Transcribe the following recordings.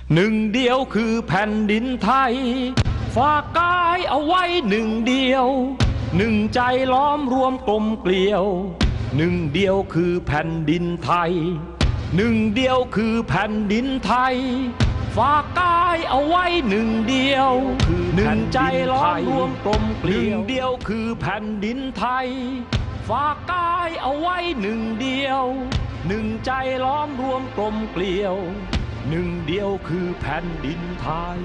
หนึ่งเดียวคือแผ่นดินไทยฝากกายเอาไว้หนึ่งเดียวหนึ่งใจล้อมรวมกลมเกลียวหนึ่งเดียวคือแผ่นดินไทยหนึ่งเดียวคือแผ่นดินไทยฝากกายเอาไว้หนึ่งเดียวหนึ่งใจล้อมรวมกลมเกลียวหนึ่งเดียวคือแผ่นดินไทยฝากกายเอาไว้หนึ่งเดียวหนึ่งใจล้อมรวมกลมเกลียวหนึ่งเดียวคือแผ่นดินไทย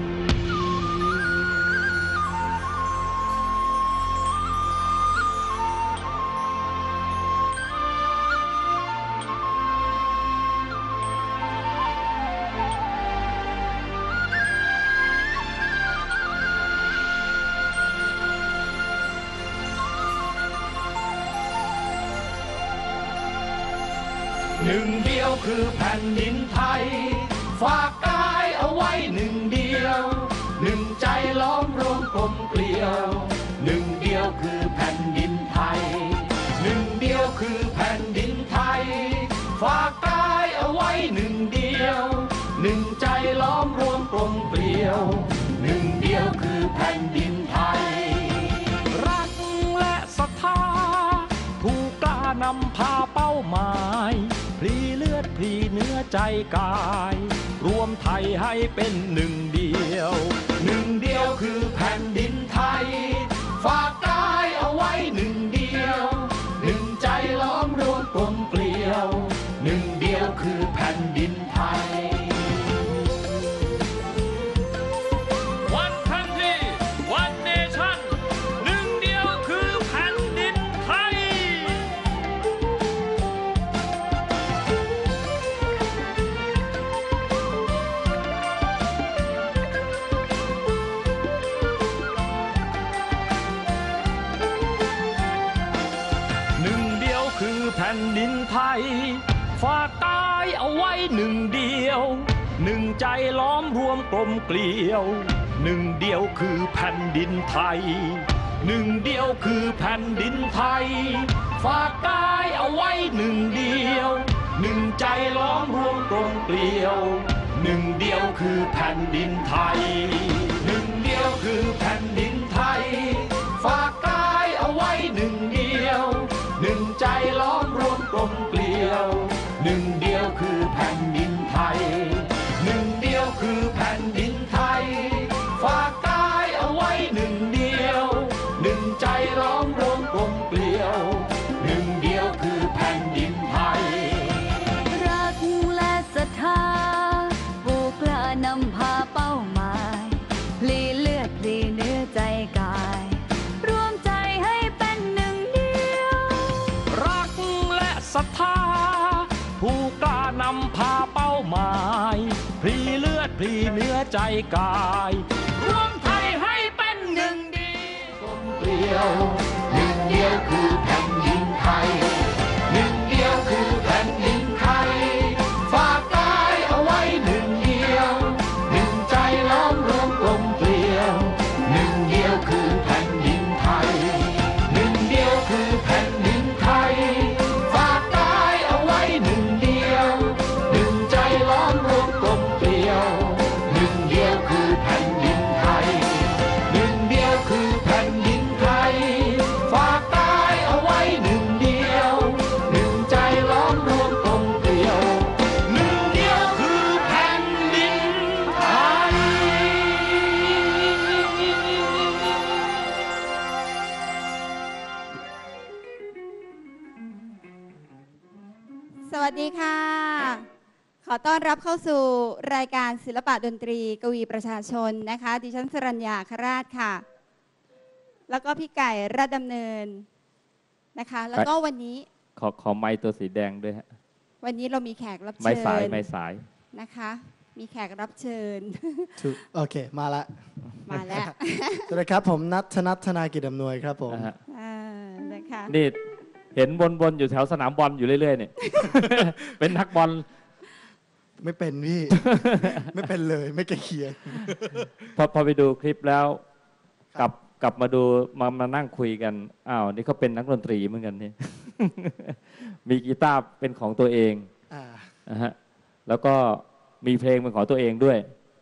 หนึ่งเดียวคือแผ่นดินไทยฝากกายเอาไว้หนึ่งเดียวหนึ่งใจล้อมรวมกลมเกลียวหนึ่งเดียวคือแผ่นดินไทยหนึ่งเดียวคือแผ่นดินไทยฝากกายเอาไว้หนึ่งเดียวหนึ่งใจล้อมรวมกลมเกลียวหนึ่งเดียวคือแผ่นดินไทยรักและศรัทธาผู้กล้านำพาเป้าหมายพลีเลือดพลีเนื้อใจกายรวมไทยให้เป็นหนึ่งเดียวหนึ่งเดียวคือแผ่นดินไทยฝากกายเอาไว้หนึ่งเดียวหนึ่งใจล้อมรวมกลมเกลียวหนึ่งเดียวคือแผ่นดินไทยOne country one nation หนึ่งเดียวคือแผ่นดินไทยหนึ่งเดียวคือแผ่นดินไทยฝากกายเอาไว้หนึ่งเดียวหนึ่งใจล้อมรวมกลมเกลียวหนึ่งเดียวคือแผ่นดินไทยหนึ่งเดียวคือแผ่นดินไทยฝากกายเอาไว้หนึ่งเดียวหนึ่งใจล้อมรวมกลมเกลียวหนึ่งเดียวคือแผ่นดินไทยหนึ่งเดียวคือแผ่นดินไทยฝากกายเอาไว้หนึ่งเดียวหนึ่งใจล้อมรวมกลมเกลียวหนึ่งเดียวคือแผ่นดินไทยหนึ่งเดียวคือแผ่นดินไทยฝากกายเอาไว้หนึ่งเดียวหนึ่งใจล้อมรวมกลมเกลียวหนึ่งเดียวคือแผ่นดินไทยรักและศรัทธาผู้กล้านำพาเป้าหมายพลีเลือดพลีเนื้อใจกายรวมใจให้เป็นหนึ่งเดียวรักและศรัทธาผู้กล้านำพาเป้าหมายพลีเลือดพลีเนื้อใจกายรวมไทยให้เป็นหนึ่งเดียวกลมเกลียวหนึ่งเดียวคือแผ่นดินไทยหนึ่งเดียวคือแผ่นดินไทยฝากกายเอาไว้หนึ่งเดียวหนึ่งใจล้อมรวมกลมเกลียวหนึ่งเดียวคือแผ่นดินไทยหนึ่งเดียวคือแผ่นดินไทยฝากกายเอาไว้หนึ่งเดียวหนึ่งใจล้อมรวมกลมเกลียวหนึ่งเดียวคือแผ่นดินไทยหนึ่งเดียวคือแผ่นดินไทยฝากกายเอาไว้หนึ่งเดียวหนึ่งใจล้อมรวมกลมเกลียวหนึ่งเดียวคือแผ่นดินไทยสวัสดีค่ะ ขอต้อนรับเข้าสู่รายการศิลปะดนตรีกวีประชาชนนะคะ ดิฉันสรัญญาคราชค่ะ แล้วก็พี่ไก่รัดดำเนินนะคะ แล้วก็วันนี้ขอไม้ตัวสีแดงด้วยฮะวันนี้เรามีแขกรับเชิญไม้สายนะคะ มีแขกรับเชิญโอเคมาละมาแล้วสวัสดีครับผมนัทธนากิจอำนวยครับผมนะคะนี่เห็นบนอยู่แถวสนามบอลอยู่เรื่อยๆเนี่ย เป็นนักบอลไม่เป็นพี่ ไม่เป็นเลยไม่ใกล้เคียงพอไปดูคลิปแล้วกลับมาดูมานั่งคุยกันอ้าวนี่เขาเป็นนักดนตรีเหมือนกันนี่ มีกีตาร์เป็นของตัวเองนะฮะแล้วก็มีเพลงเป็นของตัวเองด้วย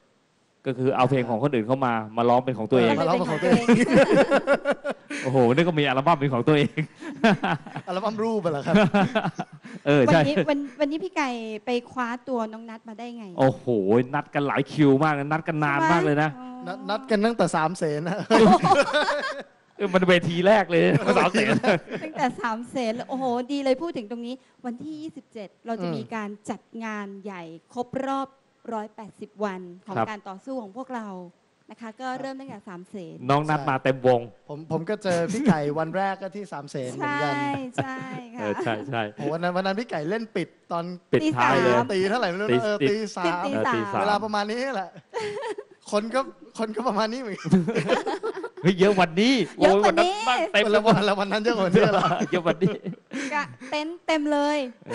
ก็คือเอาเพลงของคนอื่นเข้ามาร้องเป็นของตัวเองก็เลยเป็นของตัวเองโอ้โหนี่ก็มีอัลบั้มเป็นของตัวเองอัลบั้มรูปไปแล้วครับวันใช่นี้วันนี้พี่ไก่ไปคว้าตัวน้องนัทมาได้ไงโอ้โหนัดกันหลายคิวมากนะนัดกันนานมากเลยนะนัดกันตั้งแต่3 เสนนะมันเวทีแรกเลยสาวเสนตั้งแต่3 เสนโอ้โห ดีเลยพูดถึงตรงนี้ วันที่ 27 เราจะมีการจัดงานใหญ่ครบรอบ 180 วันของการต่อสู้ของพวกเรานะคะ ก็เริ่มตั้งแต่3 เสนน้องนัดมาเต็มวงผมก็เจอพี่ไก่วันแรกก็ที่3 เสนเหมือนใช่กันใช่ค่ะใช่โอ้วันนั้นพี่ไก่เล่นปิดตอนปิดท้ายเลยตีเท่าไหร่ไม่รู้นะตีตี 3 ตีตีสามเวลาประมาณนี้แหละ คนก็ประมาณนี้เหมือนกันเฮ้ยเยอะวันนี้เยอะกว่านี้บ้างเต็มวันละวันนั้นเยอะกว่านี้เหรอเยอะวันนี้ก็เต็นท์เต็มเลย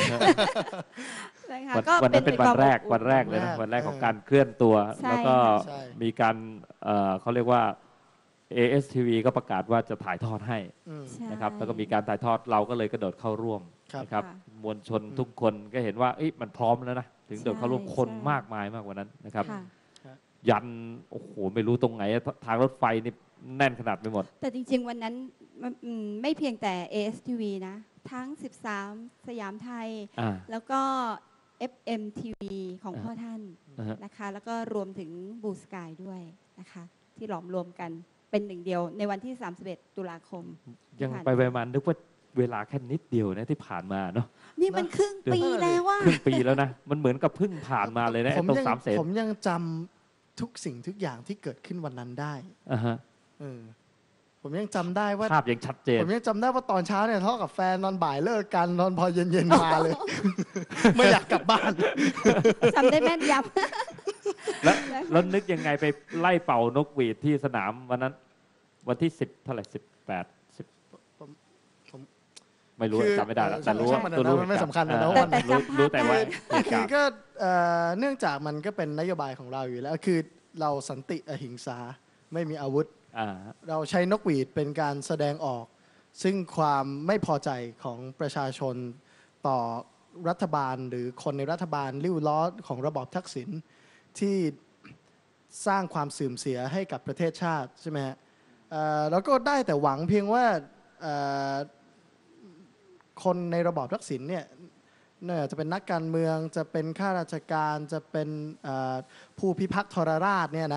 นะคะวันนั้นเป็นวันแรกความอบอุ่วันแรกเลยนะวันแรกวันแรกของการเคลื่อนตัวใช่แล้วก็ใช่มีการเขาเรียกว่า ASTV ก็ประกาศว่าจะถ่ายทอดให้อืมใช่นะครับแล้วก็มีการถ่ายทอดเราก็เลยกระโดดเข้าร่วมครับนะครับค่ะมวลชนทุกคนก็เห็นว่าเอ้ยมันพร้อมแล้วนะถึงโดดเข้าร่วมใช่คนใช่มากมายมากกว่านั้นนะครับค่ะยันโอ้โหไม่รู้ตรงไหนทางรถไฟนี่แน่นขนาดไปหมดแต่จริงๆ วันนั้นไม่เพียงแต่ ASTV นะ ทั้ง 13 สยามไทยอ่าแล้วก็ FMTV ของพ่อท่านนะฮะนะคะ แล้วก็รวมถึงบูสกายด้วยนะคะ ที่หลอมรวมกันเป็นหนึ่งเดียวในวันที่ 31 ตุลาคมยังผ่านไปมานึกว่าเวลาแค่นิดเดียวนะที่ผ่านมาเนาะนี่มันครึ่งปีแล้วว่าครึ่งปีแล้วนะมันเหมือนกับเพิ่งผ่านมาเลยนะผมตรงยังสามเสนผมยังจำทุกสิ่งทุกอย่างที่เกิดขึ้นวันนั้นได้อ่าฮะเออผมยังจำได้ว่าภาพยังชัดเจนผมยังจำได้ว่าตอนเช้าเนี่ยทะเลาะกับแฟนนอนบ่ายเลิกกันนอนพอเย็นๆมาเลย ไม่อยากกลับบ้านจำได้แม่นยแล้วนึกยังไงไปไล่เป่านกหวีดที่สนามวันนั้น วันที่10เท่าไหร่18 10 ผมไม่รู้คือจำไม่ได้แล้วเออแต่รู้ช่างมันเถอะนะรู้มันไม่สำคัญนะเออว่าแต่จำภาพรู้แต่ว่าได้เหตุคืกาอรณ์ก็เนื่องจากมันก็เป็นนโยบายของเราอยู่แล้วคือเราสันติอหิงสาไม่มีอาวุธอ่าเราใช้นกหวีดเป็นการแสดงออก ซึ่งความไม่พอใจของประชาชนต่อรัฐบาลหรือคนในรัฐบาลริ้วล้อของระบอบทักษิณที่สร้างความเสื่อมเสียให้กับประเทศชาติใช่ไหมฮะแล้วก็ได้แต่หวังเพียงว่าคนในระบอบทักษิณเนี่ยจะเป็นนักการเมืองจะเป็นข้าราชการจะเป็นผู้พิทักษ์ทรราชเนี่ยนะ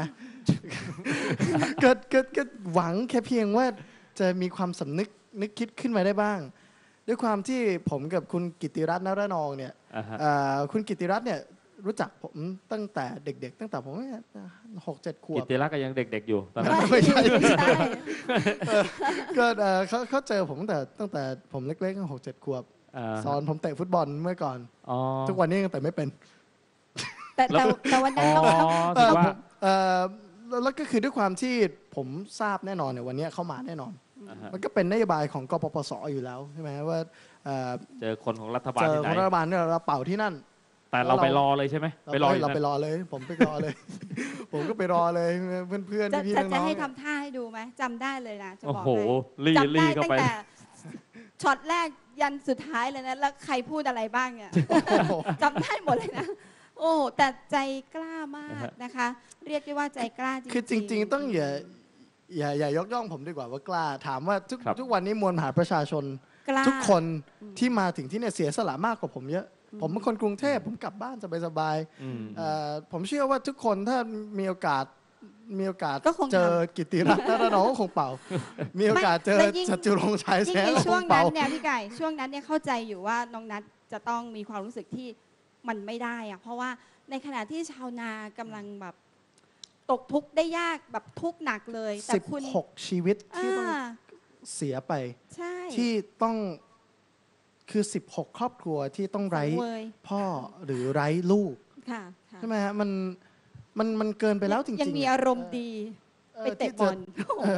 ก็หวังแค่เพียงว่าจะมีความสำนึกคิดขึ้นมาได้บ้าง ด้วยความที่ผมกับคุณกิตติรัตน์นรนองเนี่ยอ่าฮะคุณกิตติรัตน์เนี่ยรู้จักผมตั้งแต่เด็กๆ ตั้งแต่ผม6-7 ขวกิบตติรักษ์ก็ยังเด็กๆอยู่ตอนนั้นไม่ใช่ใช่ก็เขาเจอผมตั้งแต่ผมเล็กๆ6-7 ขวบอ่าสอนผมเตะฟุตบอลเมื่อก่อนอ๋อทุกวันนี้ยังเตะไม่เป็นแต่วันอ๋นั้อนเราถือว่าแล้วก็คือด้วยความที่ผมทราบแน่นอนเนี่ยวันนี้เข้ามาแน่นอนอ่าฮะมันก็เป็นนโยบายของกปปสอยู่แล้วใช่ไหมว่าเจอคนของรัฐบาลเจอที่ไหของนรัฐบาลเนี่ยเราเป่าที่นั่นแต่เราไปรอเลยใช่ไหมไปรออยู่เราไปนั่นรอเลย ผมไปรอเลย ผมก็ไปรอเลยเพื่อนจะๆพี่จะๆจะน้องให้ๆทำท่าให้ดูไหมจำได้เลยนะจะโอ้บอกโหให้ลี่จำได้เข้าตั้งไปแต่ช็อตแรกยันสุดท้ายเลยนะแล้วใครพูดอะไรบ้างเนี่ยจำได้หมดเลยนะ โอ้แต่ใจกล้ามากนะคะ เรียกได้ว่าใจกล้าจริงๆคือจริง ๆ ต้องอย่ายกย่องผมดีกว่าว่ากล้า ถามว่าทุกวันนี้มวลมหาประชาชนกล้าทุกคนที่มาถึงที่เนี่ยเสียสละมากกว่าผมเยอะ ผมเป็นคนกรุงเทพผมกลับบ้านสบายอืมๆผมเชื่อว่าทุกคนถ้ามีโอกาสก็คงทำเจอกิตติรัตน์นรนองก็คงเป่า มีโอกาสเจอและยิ่งจตุรงค์ชายยิ่แท้งในก็คช่วงงนั้เป่านเนี่ยพี่ไก่ช่วงนั้นเนี่ยเข้าใจอยู่ว่าน้องนัทจะต้องมีความรู้สึกที่มันไม่ได้อะเพราะว่าในขณะที่ชาวนากำลังแบบตกทุกข์ได้ยากแบบทุกข์หนักเลย แต่คุณ 16 ชีวิตที่ต้องอ่าเสียไปใช่ที่ต้องคือ 16 ครอบครัวที่ต้องไร้สังเวยพ่อหรือไร้ลูกค่ะค่ะใช่ไหมฮะมันเกินไปแล้วจริงๆยังมีอารมณ์ดีไปเตะบอล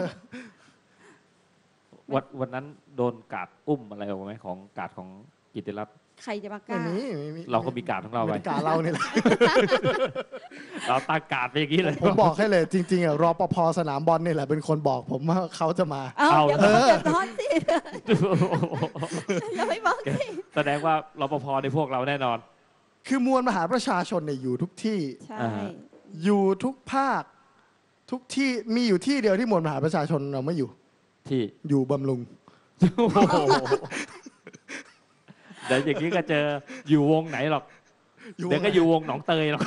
วันนั้นโดนกาดอุ้มอะไรออกไหมของกาดของกิตติรัตน์ใครจะมากไม่ล้ามีเราก็มีกาดของเราไปไม่ได้กาเราเนี่ยแหละเราตั้งกาดไปอย่างนี้เลยผมบอกให้เลยจริงๆอ่ะรปภสนามบอลนี่แหละเป็นคนบอกผมว่าเขาจะมาเอาเอาเดี๋ยวเดี๋ยวร้อนสิอย่าไปบอกสิแสดงว่ารปภในพวกเราแน่นอนคือมวลมหาประชาชนเนี่ยอยู่ทุกที่ใช่อ่าฮะอยู่ทุกภาคทุกที่มีอยู่ที่เดียวที่มวลมหาประชาชนเราไม่อยู่ที่อยู่บำรุงโอ้โหเดี๋ยวอย่างนี้ก็เจออยู่วงไหนหรอกอยู่วงเดี๋ยวก็อยู่วงหนองเตยหรอก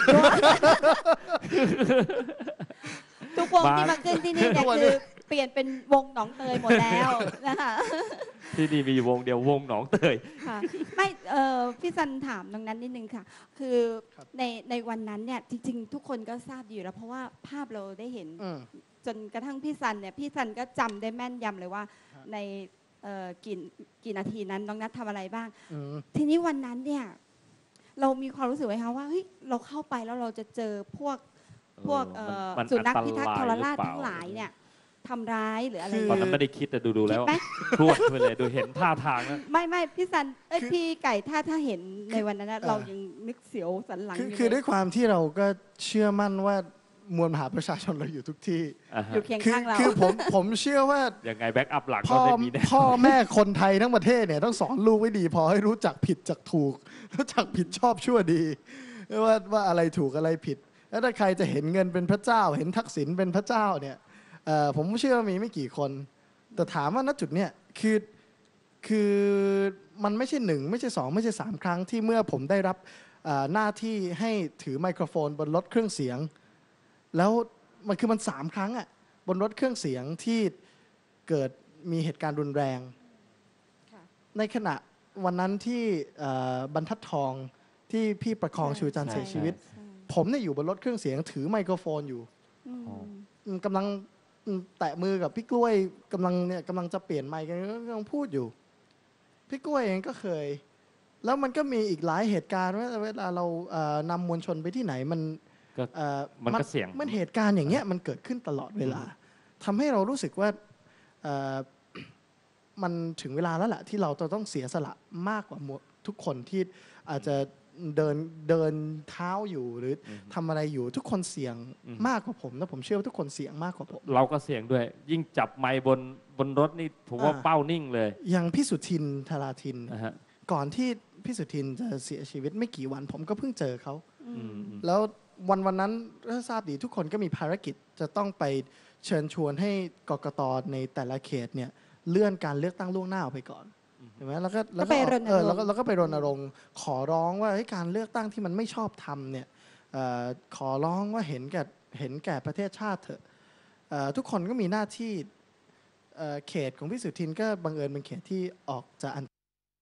ทุกวงที่มามาขึ้นที่นี่เนี่ยทุกวันคืนี้อเปลี่ยนเป็นวงหนองเตยหมดแล้วนะคะที่นี่มีอยู่วงเดียววงหนองเตยค่ะไม่พี่ซันถามตรงนั้นนิดนึงค่ะ คือในวันนั้นเนี่ยจริงๆ ทุกคนก็ทราบอยู่แล้ว เพราะว่าภาพเราได้เห็นอืมจนกระทั่งพี่ซันเนี่ยพี่ซันก็จำได้แม่นยำเลยว่าครับในกี่นาทีนั้นน้องนัททำอะไรบ้างอืมทีนี้วันนั้นเนี่ยเรามีความรู้สึกไหมคะว่าเฮ้ยเราเข้าไปแล้วเราจะเจอพวกมันสุนัขอันตรายพิทักษ์ทรราชหรือเปล่าทั้งหลายเนี่ยทำร้ายหรืออะไรตอนนั้นไม่ได้คิดแต่ดูคิแล้ดวไหมพรวดไปเลยดูเห็นท่าทางแล้วไม่พี่ซันพี่ไก่ถ้าเห็นในวันนั้นนะเรายังนึกเสียวสันหลังคืออยู่คือเลด้วย ยความที่เราก็เชื่อมั่นว่ามวลมหาประชาชนเราอยู่ทุกที่อยู่เคียงคือข้างเราคือผมเชื่อว่ายังไงแบ็กอัพหลังพ่ก็อได้มีแน่พ่อแม่คนไทยทั้งประเทศเนี่ยต้องสอนลูกไว้ดี พอให้รู้จักผิดจากถูก รู้จักผิดชอบชั่วดีว่าอะไรถูกอะไรผิด แล้วถ้าใครจะเห็นเงินเป็นพระเจ้า เห็นทักษิณเป็นพระเจ้าเนี่ยผมเชื่อว่ามีไม่กี่คน แต่ถามว่าณจุดเนี่ยคือมันไม่ใช่หนึ่งไม่ใช่สองไม่ใช่สามครั้งที่เมื่อผมได้รับหน้าที่ให้ถือไมโครโฟนบนรถเครื่องเสียง แล้วมันสามครั้งอะบนรถเครื่องเสียงที่เกิดมีเหตุการณ์รุนแรงค่ะในขณะวันนั้นที่บรรทัดทองที่พี่ประคองชูจันทร์เสียชีวิตใช่ผมเนี่ยอยู่บนรถเครื่องเสียงถือไมโครโฟนอยู่อืมกำลังแตะมือกับพี่กล้วยกำลังจะเปลี่ยนไมค์กันกำลังพูดอยู่ พี่กล้วยเองก็เคย แล้วมันก็มีอีกหลายเหตุการณ์ว่าเวลาเรานำมวลชนไปที่ไหนมันก็ มันก็เสี่ยงมันเหตุการณ์อย่างเงี้ยมันเกิดขึ้นตลอดเวลาทำให้เรารู้สึกว่าเอ่อมันถึงเวลาแล้วแหละที่เราจะต้องเสียสละมากกว่าทุกคนที่อาจจะเดินเท้าอยู่หรือทำอะไรอยู่ทุกคนเสี่ยงมากกว่าผมนะผมเชื่อว่าทุกคนเสี่ยงมากกว่าผมเราก็เสี่ยงด้วย ยิ่งจับไมค์บนรถนี่ผมว่าเป้านิ่งเลยอย่างพี่สุทินธาราทินนะฮะก่อนที่พี่สุทินจะเสียชีวิตไม่กี่วันผมก็เพิ่งเจอเขาอืมแล้ววันนั้นถ้าทราบดีทุกคนก็มีภารกิจจะต้องไปเชิญชวนให้กกตในแต่ละเขตเนี่ยเลื่อนการเลือกตั้งล่วงหน้าออกไปก่อนเห็นไหมแล้วก็ก็ไปรณรงค์แล้วก็ไปรณรงค์ขอร้องว่าเฮ้ยการเลือกตั้งที่มันไม่ชอบทำเนี่ยขอร้องว่าเห็นแก่ประเทศชาติเถอะทุกคนก็มีหน้าที่เขตของพี่สุทินก็บังเอิญเป็นเขตที่ออกจะอัน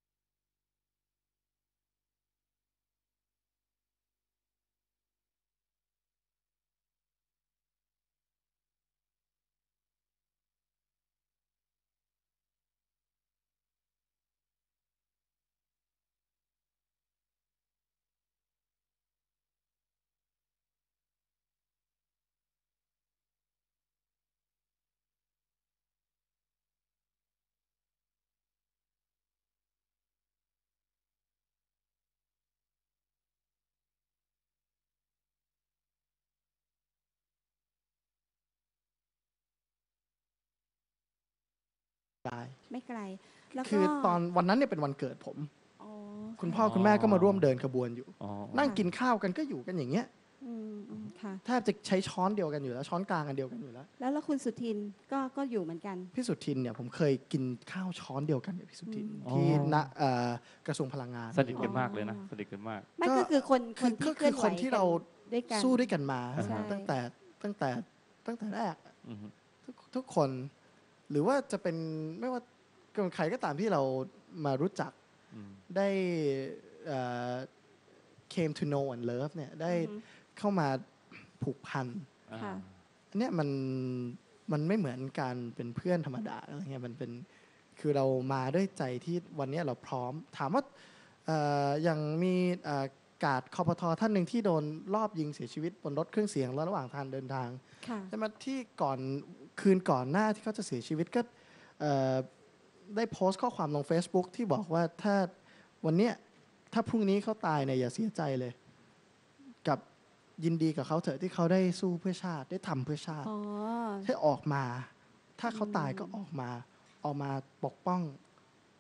ได้ไม่ไกล แล้วก็คือตอนวันนั้นเนี่ยเป็นวันเกิดผมอ๋อคุณพ่อคุณแม่ก็มาร่วมเดินขบวนอยู่อ๋อนั่งกินข้าวกันก็อยู่กันอย่างเงี้ยค่ะแทบจะใช้ช้อนเดียวกันอยู่แล้ว ช้อนกลางกันเดียวกันอยู่แล้วแล้วคุณสุทินก็อยู่เหมือนกันพี่สุทินเนี่ยผมเคยกินข้าวช้อนเดียวกันกับพี่สุทินอ๋อที่ณกระทรวงพลังงานสนิทกันมากเลยนะสนิทกันมากไม่ก็คือคนที่ก็เคลื่อนไหวคนที่เราด้วยกันสู้ด้วยกันมาใช่ตั้งแต่แรกอือฮึทุกคน หรือว่าจะเป็นไม่ว่าใครก็ตามที่เรามารู้จักอืมได้came to know and love เนี่ยได้อือฮึเข้ามาผูกพันค่ะอันเนี้ยมันไม่เหมือนการเป็นเพื่อนธรรมดาอะไรเงี้ยมันเป็นคือเรามาด้วยใจที่วันเนี้ยเราพร้อม ถามว่าอย่างมีกาดคอปทท่านหนึ่งที่โดนรอบยิงเสียชีวิตบนรถเครื่องเสียงแล้วระหว่างทางเดินทางค่ะใช่ไหมที่คืนก่อนหน้าที่เขาจะเสียชีวิตก็ได้โพสต์ข้อความลง Facebook ที่บอกว่าถ้าวันเนี้ยถ้าพรุ่งนี้เขาตายเนี่ยอย่าเสียใจเลย กับยินดีกับเขาเถอะที่เขาได้สู้เพื่อชาติได้ทำเพื่อชาติอ๋อให้ออกมา ถ้าเขาตายก็ออกมาปกป้อง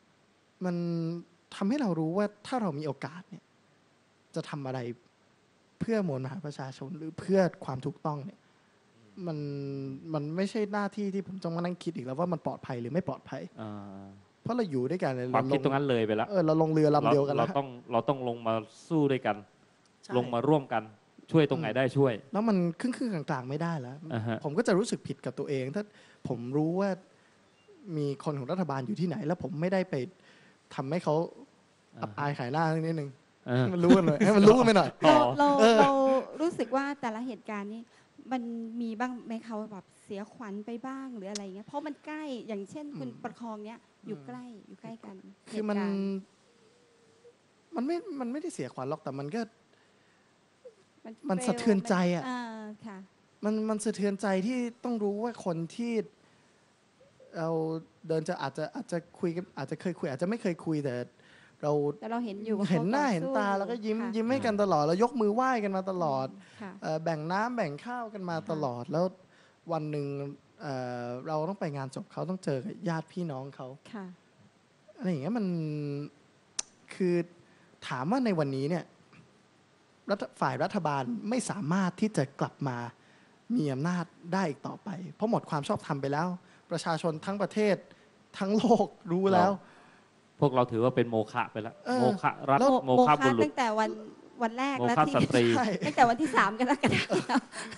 มันทำให้เรารู้ว่าถ้าเรามีโอกาสเนี่ยจะทำอะไรเพื่อมวลมหาประชาชนหรือเพื่อความถูกต้องเนี่ยมันมันไม่ใช่หน้าที่ที่ผมต้องมานั่งคิดอีกแล้วว่ามันปลอดภัยหรือไม่ปลอดภัย เพราะเราอยู่ด้วยกันเลยความคิดตรงนั้นเลยไปแล้วเราลงเรือลำเดียวกันเราแล้วต้องลงมาสู้ด้วยกันใช่ลงมาร่วมกันช่วยตรงไหนได้ช่วยแล้วมันครึ่งกลางๆไม่ได้แล้วอ่าฮะผมก็จะรู้สึกผิดกับตัวเอง ถ้าผมรู้ว่ามีคนของรัฐบาลอยู่ที่ไหน แล้วผมไม่ได้ไปทำให้เขาอับอายขายหน้านิดนึงเออให้มันรู้กันหน่อยให้มันรู้กันไปหน่อยอ๋อเรารู้สึกว่าแต่ละเหตุการณ์นี้มันมีบ้างไหมเขาแบบเสียขวัญไปบ้างหรืออะไรเงี้ยเพราะมันใกล้อย่างเช่นคุณประคองเนี้ยอยู่ใกล้กันคือมันเหตุการณ์มันไม่ได้เสียขวัญหรอกแต่มันก็มันมันสะเทือนใจอะค่ะมันสะเทือนใจที่ต้องรู้ว่าคนที่เราเดินอาจจะคุยกันอาจจะเคยคุย อาจจะไม่เคยคุยแต่เราแต่เราเห็นอยู่ว่าเห็นหน้าขต่อเห็นสู้ตาแล้วก็ยิ้มค่ะยิ้มให้กันตลอดแล้วยกมือไหว้กันมาตลอดค่ะแบ่งน้ำแบ่งข้าวกันมาตลอด แล้ววันหนึ่งเราต้องไปงานศพเขาต้องเจอกับญาติพี่น้องเขาค่ะอะไรอย่างเงี้ยมันคือถามว่าในวันนี้เนี่ยฝ่ายรัฐบาลไม่สามารถที่จะกลับมามีอำนาจได้อีกต่อไป เพราะหมดความชอบธรรมไปแล้ว ประชาชนทั้งประเทศทั้งโลกรู้แล้วพวกเราถือว่าเป็นโมฆะไปแล้ว โมฆะรัฐโมโมฆะบุรุษตั้งแต่วันแรกโมแล้วฆะที่สตรีใช่ตั้งแต่วันที่3กรกฎาคม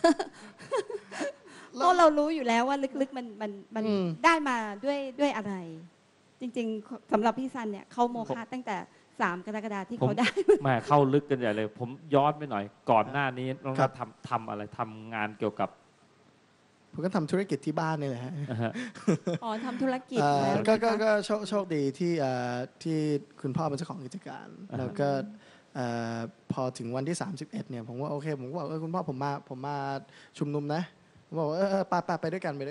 เพราะเรารู้อยู่แล้วว่าลึกๆมันอืมได้มาด้วยอะไร จริงๆสำหรับพี่ซันเนี่ยเขาโมฆะตั้งแต่3กรกฎาคมที่ผมเขาได้แม่เข้าลึกกันใหญ่เลย ผมย้อนไปหน่อย ก่อนหน้านี้น้องครันับททำอะไรทำงานเกี่ยวกับผมก็ทำธุรกิจที่บ้านนี่แหละฮะอ๋อทำธุรกิจเอ่อแล้วก็โชคดีที่คุณพ่อเป็นเจ้าของกิจการอ่าฮะแล้วก็พอถึงวันที่ 31เนี่ยผมว่าโอเคผมก็บอกคุณพ่อผมมาชุมนุมนะผมบอกว่าไปด้วยกัน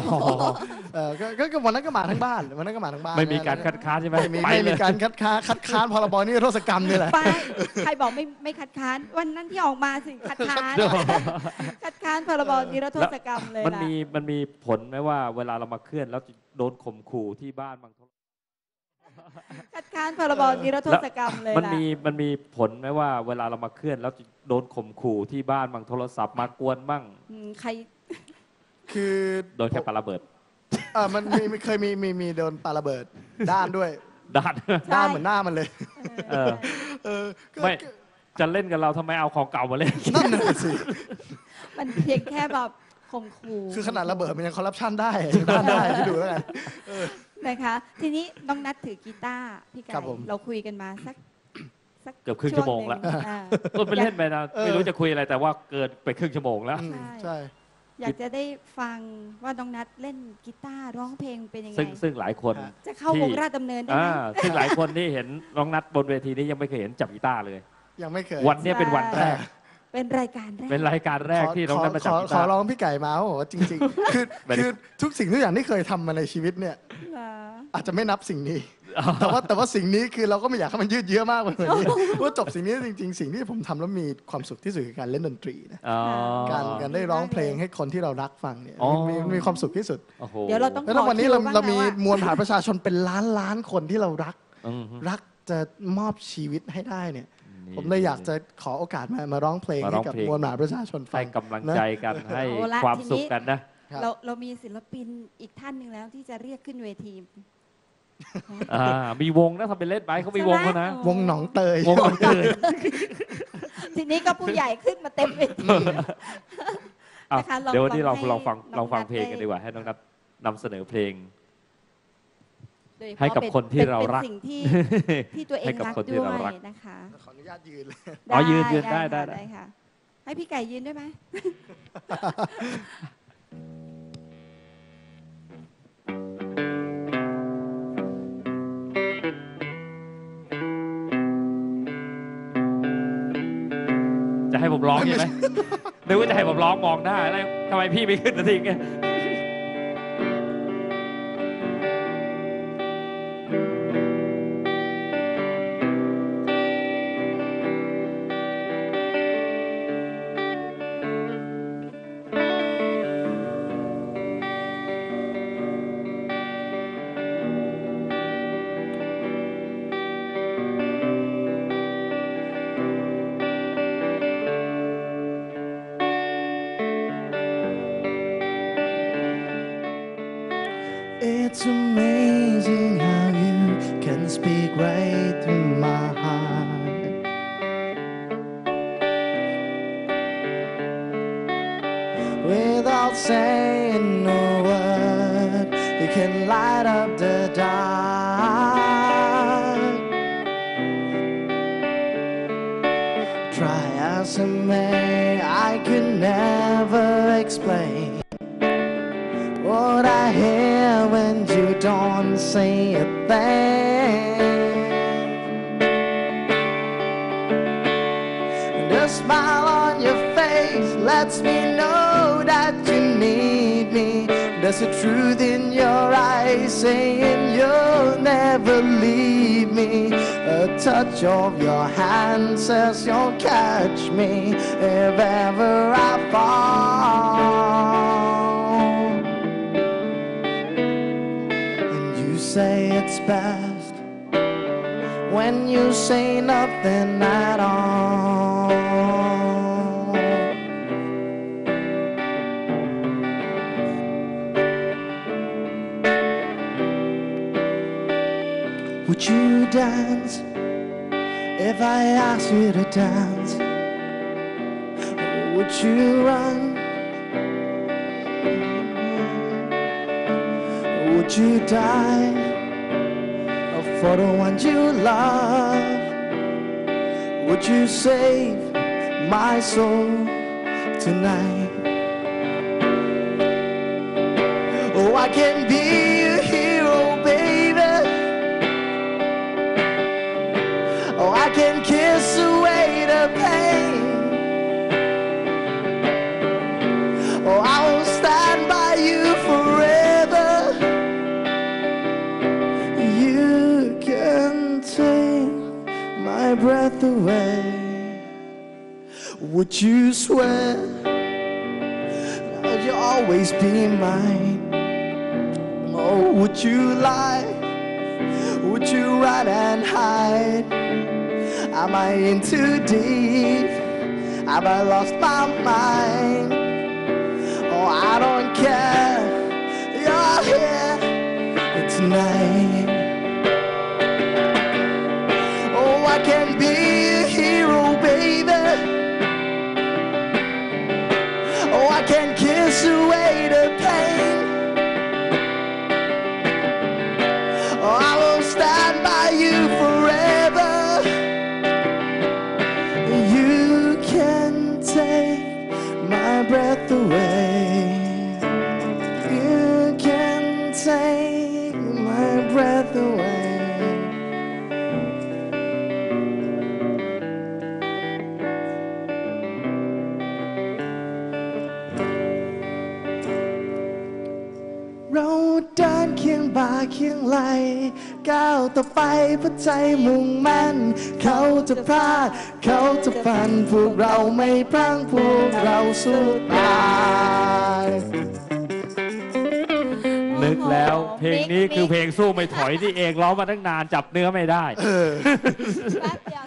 ก็วันนั้นก็มาทั้งบ้านวันนั้นก็มาทั้งบ้านไม่มีการคัดค้านใช่ไหมไม่มีการคัดค้านพรบนิรโทษกรรมนี่แหละไปใครบอกไม่คัดค้าน วันนั้นที่ออกมาสิคัดค้านคัดค้านพรบนิรโทษกรรมเลยมันล่ะมีผลไหมว่าเวลาเรามาเคลื่อนแล้วโดนข่มขู่ที่บ้านบางทีคัดค้านพรบนิรโทษกรรมเลยมันล่ะมีผลไหมว่าเวลาเรามาเคลื่อนแล้วโดนข่มขู่ที่บ้านบางโทรศัพท์มากวนบ้างใครคือโดนแค่ปาระเบิดมันเคยมีโดนปาระเบิดด้านด้วยด้านด้านเหมือนหน้ามันเลยเออก็ไม่จะเล่นกับเราทำไมเอาของเก่ามาเล่นนั่นน่ะสิมันเพียงแค่แบบข่มขู่คือขนาดระเบิดมันยังคอร์รัปชันได้ยังด้านได้ที่ดูแล้วกันนะคะ ทีนี้น้องนัทถือกีตาร์พี่ไก่ครับผมเราคุยกันมาสักเกือบครึ่งชั่วโมงแล้วหนึ่อ่าต้นไปเล่นไปนะไม่รู้จะคุยอะไรแต่ว่าเกินไปครึ่งชั่วโมงแล้วอืมใช่ใช่อยากจะได้ฟังว่าน้องนัทเล่นกีตาร์ร้องเพลงเป็นยังไงซึ่งหลายคนจะเข้าวงราชดำเนินได้ไหมซึ่งหลายคนที่เห็นน้องนัทบนเวทีนี้ยังไม่เคยเห็นจับกีตาร์เลยยังไม่เคยวันนี้เป็นวันแรกเป็นรายการแรกเป็นรายการแรกที่น้องนัทมาจับกีขอตาร์ร้องพี่ไก่มาเขาบอกว่าจริง ๆ คือทุกสิ่งทุกอย่างที่เคยทำมาในชีวิตเนี่ยเหรออาจจะไม่นับสิ่งนี้ แต่ว่าสิ่งนี้คือเราก็ไม่อยากให้มันยืดเยื้อมากไปกว่านี้ว่าจบสิ่งนี้จริง ๆ สิ่งที่ผมทำแล้วมีความสุขที่สุดคือการเล่นดนตรีนะอ๋อการได้ร้องเพลงให้คนที่เรารักฟังเนี่ยอ๋อมีความสุขที่สุดโอ้โหเดี๋ยวเราต้องแล้ววันนี้ขอคิวบ้างเรามีแล้วอะมวลมหาประชาชนเป็นล้านคนที่เรารักอืมรักจะมอบชีวิตให้ได้เนี่ย ผมเลยอยากจะขอโอกาสมาร้องเพลงมาร้ให้องกับเพลงมวลมหาประชาชนฟัให้งกำลังใจกันให้เอาละความทีนี้สุขกันนะครับเรามีศิลปินอีกท่านหนึ่งแล้วที่จะเรียกขึ้นเวทีมีวงนะทำเป็นเล่นไปเขามีวงเขานะวงหนองเตยวงของเตยทีนี้ก็ผู้ใหญ่ขึ้นมาเต็มเวทีอ่ะนะคะลองเดี๋ยววันนี้เราให้ลองฟังน้องฟังนัทเพลงกันได้ดีกว่าให้น้องนัทนำเสนอเพลงโดยเฉพาะให้กับคนที่เรารักเป็นสิ่งที่ตัวเองให้กับรักคนที่ด้วเรายรักนะคะขออนุญาตยืนเลยอ๋อยืนได้ค่ะได้ได้ค่ะ ให้พี่ไก่ยืนด้วยไหมจะให้ผมร้องใช่ไหมนึกว่าจะให้ผมร้องมองหน้าแล้วทำไมพี่ไม่ขึ้นนาทีไง it's amazing how you can speak right through my heart. Without saying a word, you can light up the dark. Try as I may, I could never explain what I hear when you don't say a thing. The smile on your face lets me know that you need me. There's a truth in your eyes saying you'll never leave me. A touch of your hand says you'll catch me if ever I fall. And you say it's best when you say nothing at all. Would you dance if I asked you to dance? Would you run? Would you die for the one you love? Would you save my soul tonight? Oh, I can be a hero, baby. Oh, I can kiss away the pain. Oh, I will stand by you forever. You can take my breath away. Would you swear that you'll always be mine? Oh, would you lie? Would you run and hide? Am I in too deep? Have I lost my mind? Oh, I don't care. You're here tonight. Oh, I can be a hero, baby. Oh, I can kiss away the pain. Oh, I will stand by you forever. You can take my breath away. You can take my breath away.เราเดินเคียงบ่าเคียงไหลก้าวต่อไปเพราะใจมุ่งมั่นเขาจะพลาดเขาจะฝันพวกเราไม่พลั้งพวกเราสู้ตายนึกแล้วเพลงนี้คือเพลงสู้ไม่ถอยที่เองร้องมาตั้งนานจับเนื้อไม่ได้แป๊บเดียว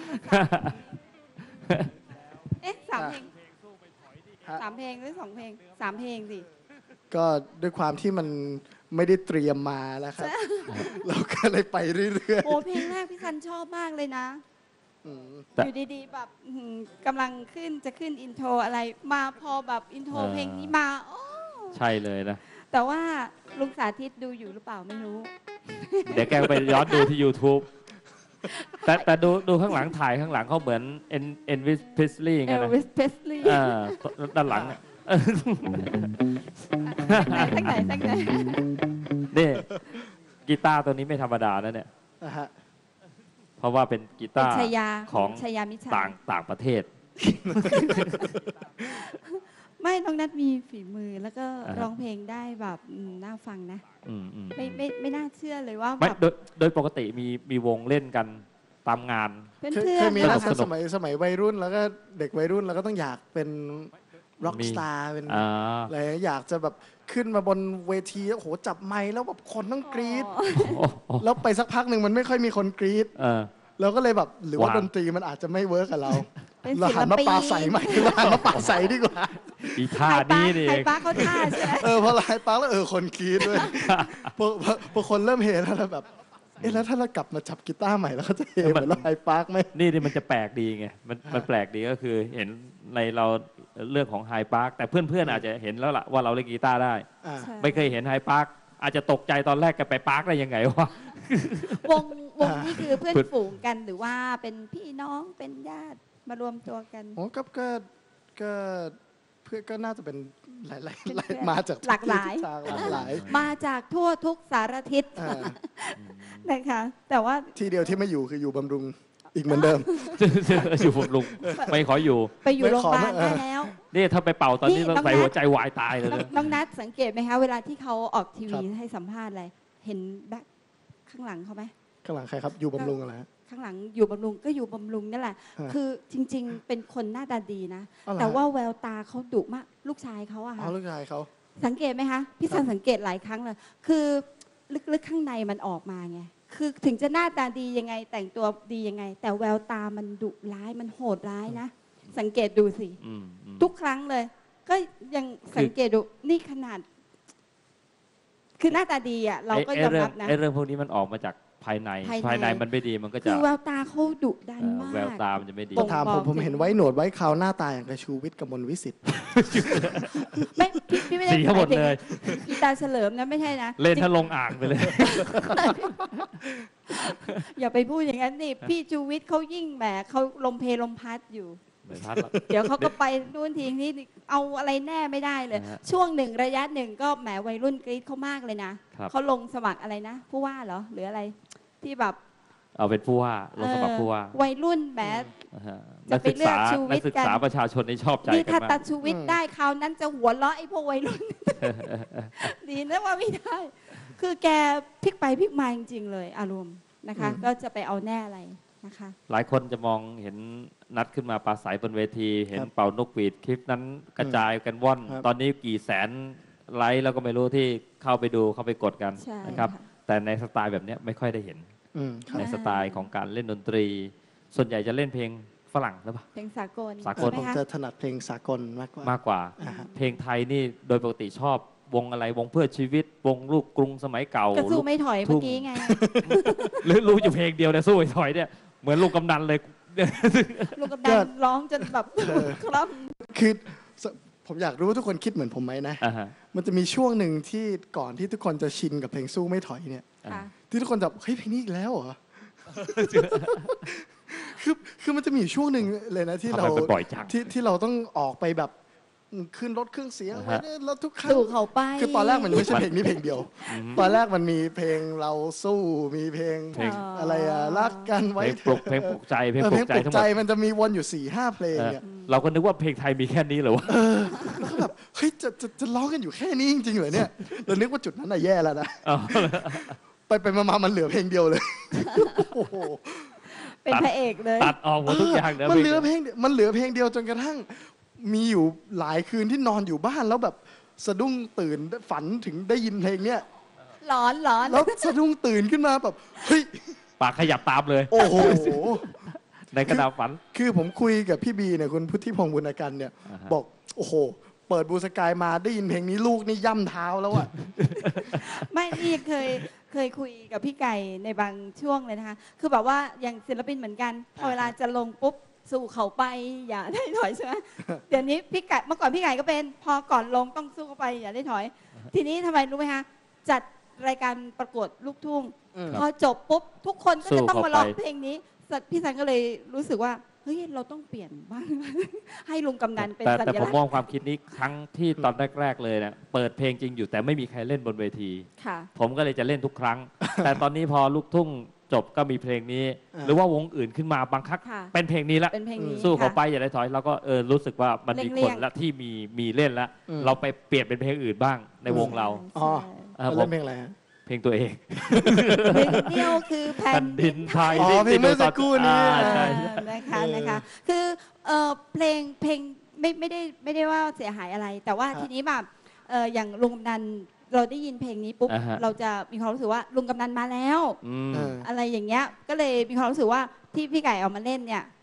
เอ๊ะ3 เพลง3 เพลงหรือ2 เพลง3 เพลงสิก็ด้วยความที่มันไม่ได้เตรียมมาแล้วครับ เราก็เลยไปเรื่อยโอ้เพลงแรกพี่ซันชอบมากเลยนะๆอยู่ดีๆแบบกำลังจะขึ้นอินโทรอะไรมาพอแบบอินโทรเพลงนี้มาโอ้ใช่เลยนะแต่ว่าลุงสาธิตดูอยู่หรือเปล่าไม่รู้เดี๋ยวแกไปย้อนดูที่ YouTube แต่ดูข้างหลังถ่ายข้างหลังเขาเหมือนเอ็นวิสเพสลีย์ไงนะ Elvis Presley ด้านหลังเนี่ยตั้งไหนนี่กีตาร์ตัวนี้ไม่ธรรมดานะเนี่ยนะฮะเพราะว่าเป็นกีเป็นตาร์ชายาของชายามิชัยต่างประเทศไม่น้องนัทมีฝีมือแล้วก็อ่าฮะร้องเพลงได้แบบน่าฟังนะอืมไม่น่าเชื่อเลยว่าไม่แบบโดยปกติมีวงเล่นกันตามงานเพื่อนเคยมีๆนะเหรอสคะนุกสมัยวัยรุ่นแล้วก็เด็กวัยรุ่นแล้วก็ต้องอยากเป็นร็อกมีสตาร์เป็นอ่าอะไรอยากจะแบบขึ้นมาบนเวทีโอ้โหจับไมค์แล้วแบบคนต้องกรี๊ดอ๋อแล้วไปสักพักหนึ่งมันไม่ค่อยมีคนกรี๊ดเออเราก็เลยแบบหรือว่าว้าวดนตรีมันอาจจะไม่เวิร์กกับเราเป็นเราศิลหันมาปินปาใสใหม่เราหันมาปาใสดีกว่าอีท่านี้นี่ไฮเองปาร์คเขาท่าใช่ไหมพอไลน์ปาร์คแล้วคนกรี๊ดด้วยพอคนเริ่มเฮแล้วแบบแล้วถ้าเรากลับมาจับกีตาร์ใหม่แล้วเขาจะเฮเหมือนไลน์ปาร์คไหมนี่มันจะแปลกดีไงมันแปลกดีก็คือเห็นในเราเรื่องของไฮปาร์คแต่เพื่อนๆอาจจะเห็นแล้วล่ะว่าเราเล่นกีตาร์ได้อ่าใช่ไม่เคยเห็นไฮปาร์คอาจจะตกใจตอนแรกแกไปปาร์คได้ยังไงวะวงนี่คือเพื่อนฝูงกันหรือว่าเป็นพี่น้องเป็นญาติมารวมตัวกันโอ้ก็เพื่อนก็น่าจะเป็นหลายเป็นๆหลายเพื่อนมาจากทุกหลากหลายทิศทงหลากหลายมาจากทั่วทุกสารทิศอ่านะคะ แต่ว่าที่เดียวที่ไม่อยู่คืออยู่บำรุงอีกเหมือนเดิมอยู่ผมลุงไม่ขออยู่ไปอยู่ไม่โรงขอพยาบาลเออได้แล้วนี่ถ้าไปเป่าตอนนี้นี่ต้องน้องใส่นัทหัวใจวายตายเลยนะน้องนัทสังเกตไหมคะเวลาที่เขาออกทีครัวีบให้สัมภาษณ์อะไรเห็นแบ็คข้างหลังเขาไหมข้างหลังใครครับอยู่บำรุงอะไรฮะข้างหลังอยู่บำรุงก็อยู่บำรุงนั่นแหละฮะคือจริง ๆ เป็นคนหน้าตาดีนะอ๋อเหรอแต่ว่าแววตาเขาดุมากลูกชายเขาอะอ๋อค่ะลูกชายเขาสังเกตไหมคะพี่สันสังเกตหลายครั้งเลยคือลึกๆข้างในมันออกมาไงคือถึงจะหน้าตาดียังไงแต่งตัวดียังไง แต่แววตามันดุร้ายมันโหดร้ายนะ สังเกตดูสิอืมทุกครั้งเลย ก็ยังสังเกตดูนี่ขนาด คือหน้าตาดีอ่ะเราก็ยอมรับนะไอ้เรื่องพวกนี้มันออกมาจากภายในภายในภายในมันไม่ดีมันก็คืจะอแววตาเขาดุดันมากแววตามันจะไม่ดีบ่งถามบอกผมถึงเห็นไว้หนวดไว้เขาวหน้าตาอย่างกระชูวิทย์กมลวิสิทธิ์ไม่พี่ไม่ได้สีเขาหมดเลยพี่ตาเฉลิมนะไม่ใช่นะเล่นถ้าลงอ่างไปเลยอย่าไปพูดอย่างนั้นนี่พี่ชูวิทย์เขายิ่งแหมเขาลมเพลมพัดอยู่ไม่พัดละเดี๋ยวเขาก็ไปนู่นทีนี้เอาอะไรแน่ไม่ได้เลยนะฮะช่วงหนึ่งระยะหนึ่งก็แหมวัยรุ่นกรี๊ดเขามากเลยนะครับ เขาลงสมัครอะไรนะผู้ว่าเหรอหรืออะไรที่แบบเอาเป็นผู้ว่าลงสมัครผู้ว่าวัยรุ่นแหมนะฮะจะนักไปศึกเลือกษาชูวินัทกย์ศึกกันษาประชาชนนี่ชอบใจนี่กัถ้านมาตักดชูวิทย์ได้คราวนั้นจะหัวเราะไอ้พวกวัยรุ่น ดีนะว่าไม่ได้ คือแกพลิกไปพลิกมาจริงๆเลยอารมณ์นะคะ ก็จะไปเอาแน่อะไรนะคะหลายคนจะมองเห็นนัดขึ้นมาปราศัยบนเวที เห็นครับเป่านกหวีดคลิปนั้นกระจายกันว่อนครับตอนนี้กี่แสนไลค์แล้วก็ไม่รู้ที่เข้าไปดูเข้าไปกดกันใช่นะครับค่ะแต่ในสไตล์แบบเนี้ยไม่ค่อยได้เห็นครับในสไตล์ของการเล่นดนตรี ส่วนใหญ่จะเล่นเพลงฝรั่งหรือเปล่าเพลงสากลสากลใช่ผไหมคะจะถนัดเพลงสากลมากกว่ามากกว่าอ่าฮะเพลงไทยนี่โดยปกติชอบวงอะไรวงเพื่อชีวิต วงลูกกรุงสมัยเก่าก็สู้ไม่ถอยลูเมื่กอกี้ไงหรือรู้อยู่เพลงเดียวเนี่ยสู้ไอ้ถอยเนี่ยเหมือนลูกกำนันเลยลูกกำนันร้องจนแบบคล่อมคือผมอยากรู้ว่าทุกคนคิดเหมือนผมไหมนะอ่าฮะมันจะมีช่วงหนึ่งที่ก่อนที่ทุกคนจะชินกับเพลงสู้ไม่ถอยเนี่ยค่ะที่ทุกคนจะเฮ้ยเพลงนี้อีกแล้วเหรอ คือมันจะมีอยู่ช่วงหนึ่งเลยนะที่ทำเราไมมันบ่อยจังที่เราต้องออกไปแบบขึ้นรถเครื่องเสียงอ่าไว้ฮะเนี่ยแล้วทุกครั้งสู่เขาไปคือตอนแรกมันไม่ใช่เพลงนี้เพลงเดียว ตอนแรกมันมีเพลงเราสู้มีเพลงเพลงอะไรอะรักกันเพไว้ลงปลุกเพลงปลุกใจเพลงเออปเพลุลงกใจปลุกทั้งหใจมดมันจะมีวนอยู่ 4-5 เพลงเนี่ยเราก็นึกว่าเพลงไทยมีแค่นี้เหรอวะแล้วก็แบบเฮ้ยจะร้องกันอยู่แค่นี้จริงๆเหรอเนี่ยเรานึกว่าจุดนั้นน่ะแย่แล้วนะเอาไปมามันเหลือเพลงเดียวเลย โอ้โหเป็นพระเอกเลยตัดออกหมดทุกอย่างนะมันเหลือเพลงเดียวมันเหลือเพลงเดียวจนกระทั่ง มีอยู่หลายคืนที่นอนอยู่บ้านแล้วแบบสะดุ้งตื่นฝันถึงได้ยินเพลงเนี้ยหลอนแล้วสะดุ้งตื่นขึ้นมาแบบเฮ้ยปากขยับตามเลยโอ้โหในกระดาษฝันคือผมคุยกับพี่บีเนี่ยคุณพุทธิพงศ์บุญกันเนี่ยอ่าฮะบอกโอ้โห เปิดบูสกายมาได้ยินเพลงนี้ลูกนี่ย่ำเท้าแล้วอะไม่นี่เคยคุยกับพี่ไก่ในบางช่วงเลยนะคะ คือแบบว่าอย่างศิลปินเหมือนกัน พอเวลาจะลงปุ๊บสู่เขาไปอย่าได้ถอยใช่ไหม เดี๋ยวนี้พี่ไก่เมื่อก่อนพี่ไก่ก็เป็นพอก่อนลงต้องสู้เข้าไปอย่าได้ถอย ทีนี้ทำไมรู้ไหมคะจัดรายการประกวดลูกทุ่งอืมพอจบปุ๊บทุกคนก็สู้จะต้องเข้ามาร้องไปเพลงนี้พี่สันก็เลยรู้สึกว่าเฮ้ยเราต้องเปลี่ยนบ้าง ให้ลุงกำนันเป็นสัแต่ญผมลักมษองณ์ความคิดนี้ครั้งที่ตอนแรก ๆ เลยเนี่ยเปิดเพลงจริงอยู่แต่ไม่มีใครเล่นบนเวทีค่ะผมก็เลยจะเล่นทุกครั้ง แต่ตอนนี้พอลูกทุ่งจบก็มีเพลงนี้อ่าหรือว่าวงอื่นขึ้นมาบางครั้งค่ะเป็นเพลงนี้ละเป็นเพลงนี้สู้เขาค่ะไปอย่าได้ถอยเราก็รู้สึกว่ามันมีเลี่คยนงๆละที่มีเล่นแล้วอืมเราไปเปลี่ยนเป็นเพลงอื่นบ้างในวงเราอ๋อเออแล้วผเล่มนเพลงอะไรฮะเพลงตัวเองหนึ่งเดียวคือแผ่แผ่นนดิดินนไทยอ๋อเพลงเมื่อสักครู่นี้ใช่นะคะคือเพลงไม่ได้ว่าเสียหายอะไร แต่ว่าครับทีนี้แบบอย่างลุงกำนันเราได้ยินเพลงนี้ปุ๊บอ่าฮะเราจะมีความรู้สึกว่าลุงกำนันมาแล้วอืมเอออะไรอย่างเงี้ยก็เลยมีความรู้สึกว่าที่พี่ไก่เอามาเล่นเนี่ย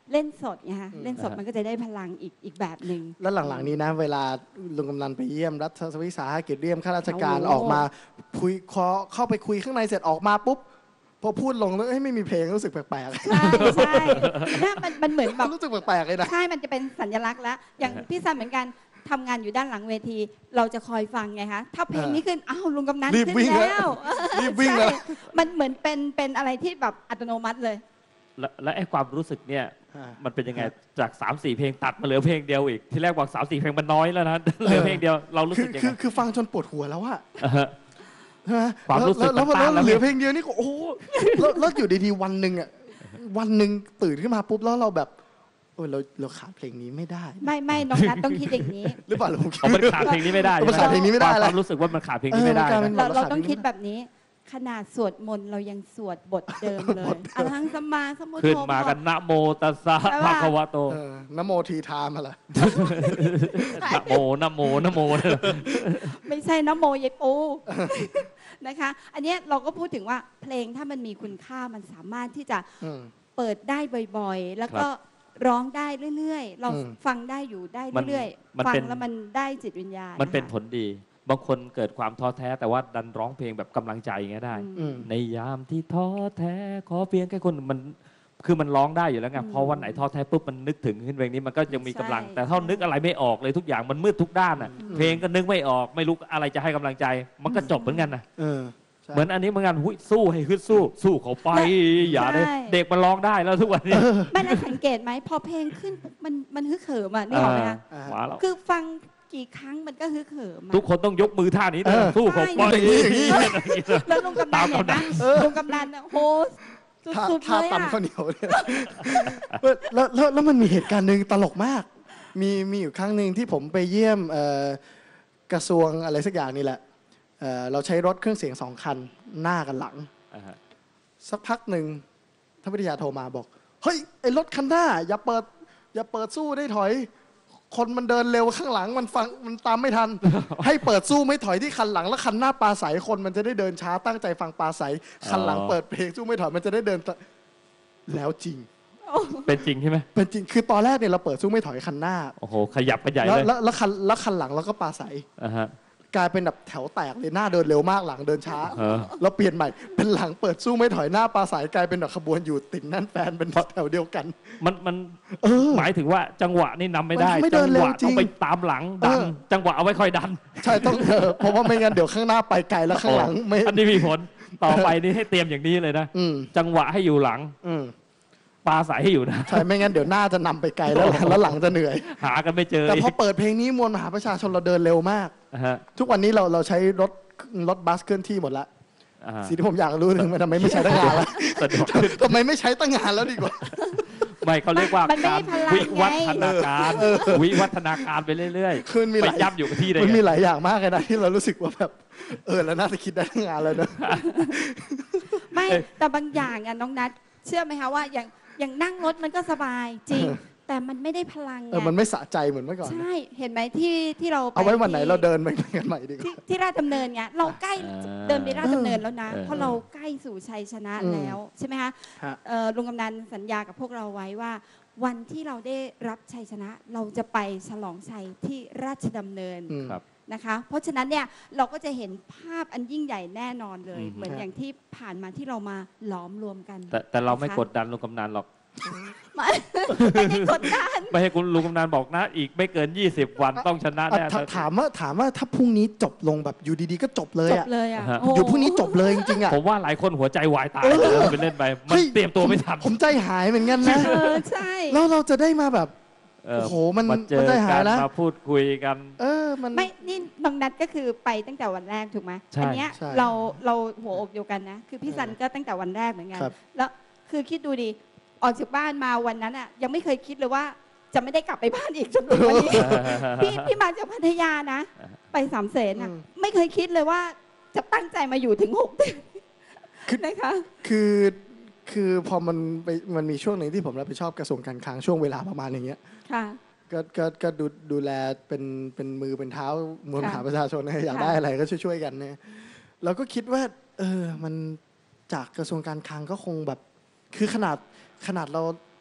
เล่นสดไงคะเล่นสดมันก็จะได้พลังอีกแบบหนึ่งแล้วหลังๆนี้นะเวลาลุงกำนันไปเยี่ยมรัฐวิสาหกิจเยี่ยมข้าราชการโอ้โหออกมาคุยเข้าไปคุยข้างในเสร็จออกมาปุ๊บพอพูดลงแล้วไม่มีเพลงรู้สึกแปลกใช่ใช่เนี่ยมันเหมือนแบบๆรู้สึกแปลกๆเลยนะใช่ มันจะเป็นสัญลักษณ์แล้ว อย่างพี่ซันเหมือนกันทำงานอยู่ด้านหลังเวที เราจะคอยฟังไงคะ ถ้าเพลงนี้ขึ้น อ้าวลุงกำนันรีบขึ้วิ่นงแล้วรีบวิ่งเลยใช่มันเหมือนเป็นอะไรที่แบบอัตโนมัติเลยและไอ้ความรู้สึกเนี่ยอ่ามันเป็นยังไงจาก 3-4 เพลงตัดมาเหลือเพลงเดียวอีกที่แรกบอก3-4 เพลงมันน้อยแล้วนะเหลือเพลงเดียวเรารู้สึกยังไงคือฟังจนปวดหัวแล้วอะอ่าฮะใช่ไหมความรู้สึกแล้วมันต้านแล้วเหลือเพลงเดียวนี่ก็โอ้โหแล้วอยู่ดีๆวันหนึ่งอะวันหนึ่งตื่นขึ้นมาปุ๊บแล้วเราแบบโอ้ยเราขาดเพลงนี้ไม่ได้ไม่น้องนัทต้องคิดอย่างนี้หรือเปล่าลุงเอามันขาดเพลงนี้ไม่ได้มันขาดเพลงนี้ไม่ได้ความแล้วรู้สึกว่ามันขาดเพลงนี้ไม่ได้เออมันกลายเป็นนะเราต้องคิดแบบนี้ ขนาดสวดมนต์เรายังสวดบทเดิมเลยอรหังสัมมาสัมพุทโธขึ้นมากันนะโมตัสสะใช่ปะภะคะวะโตนโมทีทามาละนะโมนะโมนะโมไม่ใช่นะโมเยปูนะคะ อันเนี้ยเราก็พูดถึงว่าเพลงถ้ามันมีคุณค่ามันสามารถที่จะอืมเปิดได้บ่อยๆ แล้วก็ร้องได้เรื่อยๆ เราอืมฟังได้อยู่ได้เรื่อยมันๆ ฟังเป็นแล้วมันได้จิตวิญญาณมันเป็นนะคะผลดี บางคนเกิดความท้อแท้แต่ว่าดันร้องเพลงแบบกำลังใจอย่างเงี้ยได้อืมในยามที่ท้อแท้ขอเพียงแค่คนมันคือมันร้องได้อยู่แล้วไงพอวันไหนท้อแท้ปุ๊บมันนึกถึงขึ้นเพลงนี้มันก็ยังมีกำลัง แต่ถ้านึกอะไรไม่ออกเลยทุกอย่างมันมืดทุกด้านอ่ะเพลงก็นึกไม่ออกไม่รู้อะไรจะให้กำลังใจ มันก็จบเหมือนกันนะใช่เหมือนอันนี้เหมือนกันหุ้ยสู้ให้ขึ้นสู้เขาไปอย่าเลยใช่เด็กมันร้องได้แล้วทุกวันนี้ไม่ได้สังเกตไหมพอเพลงขึ้นปุ๊บมันฮึกเหิมอ่ะนี่ออกไหมคะมาแล้วคือฟังกี่ครั้งมันก็ฮึกเหิมอะทุกคนต้องยกมือท่านี้ด้วยเออสู้เขาไปอย่างนี้แล้วลุงกำนันเห็นไหมเออลุงกำนันอะโหสุดๆท่าเลยตำอะข้าวเหนียวเนี่ยแล้วมันมีเหตุการณ์หนึ่งตลกมาก มีอยู่ครั้งหนึ่งที่ผมไปเยี่ยมกระทรวงอะไรสักอย่างนี่แหละเราใช้รถเครื่องเสียง2 คันหน้ากันหลังอ่าฮะสักพักหนึ่งท่านวิทยาโทรมาบอกเฮ้ยไอ้รถคันหน้าอย่าเปิดสู้ได้ถอย คนมันเดินเร็วข้างหลังมันตามไม่ทัน ให้เปิดสู้ไม่ถอยที่คันหลังแล้วคันหน้าปลาใสคนมันจะได้เดินช้าตั้งใจฟังปลาใสคันหลังเปิดเพลงสู้ไม่ถอยมันจะได้เดินแล้วจริงเป็นจริงใช่ไหมเป็นจริงคือตอนแรกเนี่ยเราเปิดสู้ไม่ถอยคันหน้าโอ้โหขยับขยายแล้วเลยแล้วคันหลังเราก็ปลาใสอ่าฮะกลายเป็นแบบแถวแตกเลยหน้าเดินเร็วมากหลังเดินช้าเออแล้วเปลี่ยนใหม่เป็นหลังเปิดสู้ไม่ถอยหน้าปลาใสกลายเป็นแบบขบวนอยู่ติดแน่นแฟนเป็นแถวเดียวกันมันเออหมายถึงว่าจังหวะนี่นำไม่ได้มันไม่เดิจันเร็หววะจริต้องงไปตามหลังดันเออจังหวะเอาไว้ค่อยดันใช่ต้องเพราะว่าไม่งั้นเดี๋ยวข้างหน้าไปไกลแล้วข้างหลังไม่อันนี้มีผลต่อไปนี่ให้เตรียมอย่างนี้เลยนะอืมจังหวะให้อยู่หลังอืมปลาใสให้อยู่นะใช่ไม่งั้นเดี๋ยวหน้าจะนำไปไกลแล้วหลังจะเหนื่อยหากันไม่เจอแต่พออีกเปิดเพลงนี้มวลมหาประชาชนเราเดินเร็วมากอ่าฮะทุกวันนี้เราใช้รถบัสเคลื่อนที่หมดละอ่าฮะสิ่งที่ผมอยากรู้ถึงมันทำไมไม่ใช้ตั้งนานแล้วสะดวกขึ้นทำไมไม่ใช้ตั้งนานแล้วดีกว่าไม่เขาเรียกว่ามันไม่การได้พลังวิวัฒไงนาการวิวัฒนาการไปเรื่อยคือมันมีๆหไปลายย่ำอยู่กับที่ได้มันไงมีหลายอย่างมากเลยนะที่เรารู้สึกว่าแบบแล้วน่าจะคิดได้ตั้งนานแล้วนะไม่แต่บางอย่างอะน้องนัทเชื่อไหมคะว่าอย่างนั่งรถมันก็สบายจริง แต่มันไม่ได้พลังไงมันไม่สะใจเหมือนเมื่อก่อนนะใช่เห็นไหมที่เราปเอาไว้วันไหนที่เราเดินไปกันใหม่ดีกที่ว่าที่ราชดำเนินไงเราใกล้เดินไปราชดำเนินแล้วนะเออเพราะเราใกล้สู่ชัยชนะอืมแล้วใช่ไหมคะฮะลุงกำนันสัญญากับพวกเราไว้ว่า วันที่เราได้รับชัยชนะ เราจะไปฉลองชัยที่ราชดำเนินอืมครับนะคะ เพราะฉะนั้นเนี่ยเราก็จะเห็นภาพอันยิ่งใหญ่แน่นอนเลยอืมเหมือนอย่างที่ผ่านมาที่เรามาหลอมรวมกันแต่เราไม่นะคะกดดันลุงกำนันหรอกไม่ไม่ได้กดดันไม่ให้คุณลุงกำนันบอกนะ อีกไม่เกิน 20 วันต้องชนะแน่ถามว่าถ้าพรุ่งนี้จบลงแบบอยู่ดีๆก็จบเลยจอะบเลยอ่ะฮะโโหอยู่พรุ่งนี้จบเลยจริงๆอะผมว่าหลายคนหัวใจวายตายเลยไปเล่นไปมันฮ้ยเตรียมตัวไม่ทันผมใจหายเหมือนกันนะใช่แล้วเราจะได้มาแบบเออโอ้โหมันมาเจอได้หากัยนแล้วมาพูดคุยกันมันไม่นี่น้องนัดก็คือไปตั้งแต่วันแรกถูกไหมใช่อัเนี้ยใช่เราหัวอกเดียวกันนะ คือพี่ซันก็ตั้งแต่วันแรกเหมือนกันครับแล้วคือคิดดูดิออกจากบ้านมาวันนั้นอ่ะยังไม่เคยคิดเลยว่าจะไม่ได้กลับไปบ้านอีกจนถึงวันนี้ พี่มาจากพัทยานะ ไปสามเสนอ่ะไม่เคยคิดเลยว่าจะตั้งใจมาอยู่ถึง6 เดือนนะคะคือพอมันมีช่วงหนึ่งที่ผมรับผิดชอบกระทรวงการคลังช่วงเวลาประมาณอย่างเงี้ยค่ะก็ดูแลเป็นมือเป็นเท้ามวลมหาค่ะประชาชนนะอยากค่ะได้อะไรก็ช่วยๆกันเนี่ยเราก็คิดว่ามันจากกระทรวงการคลังก็คงแบบคือขนาดเรา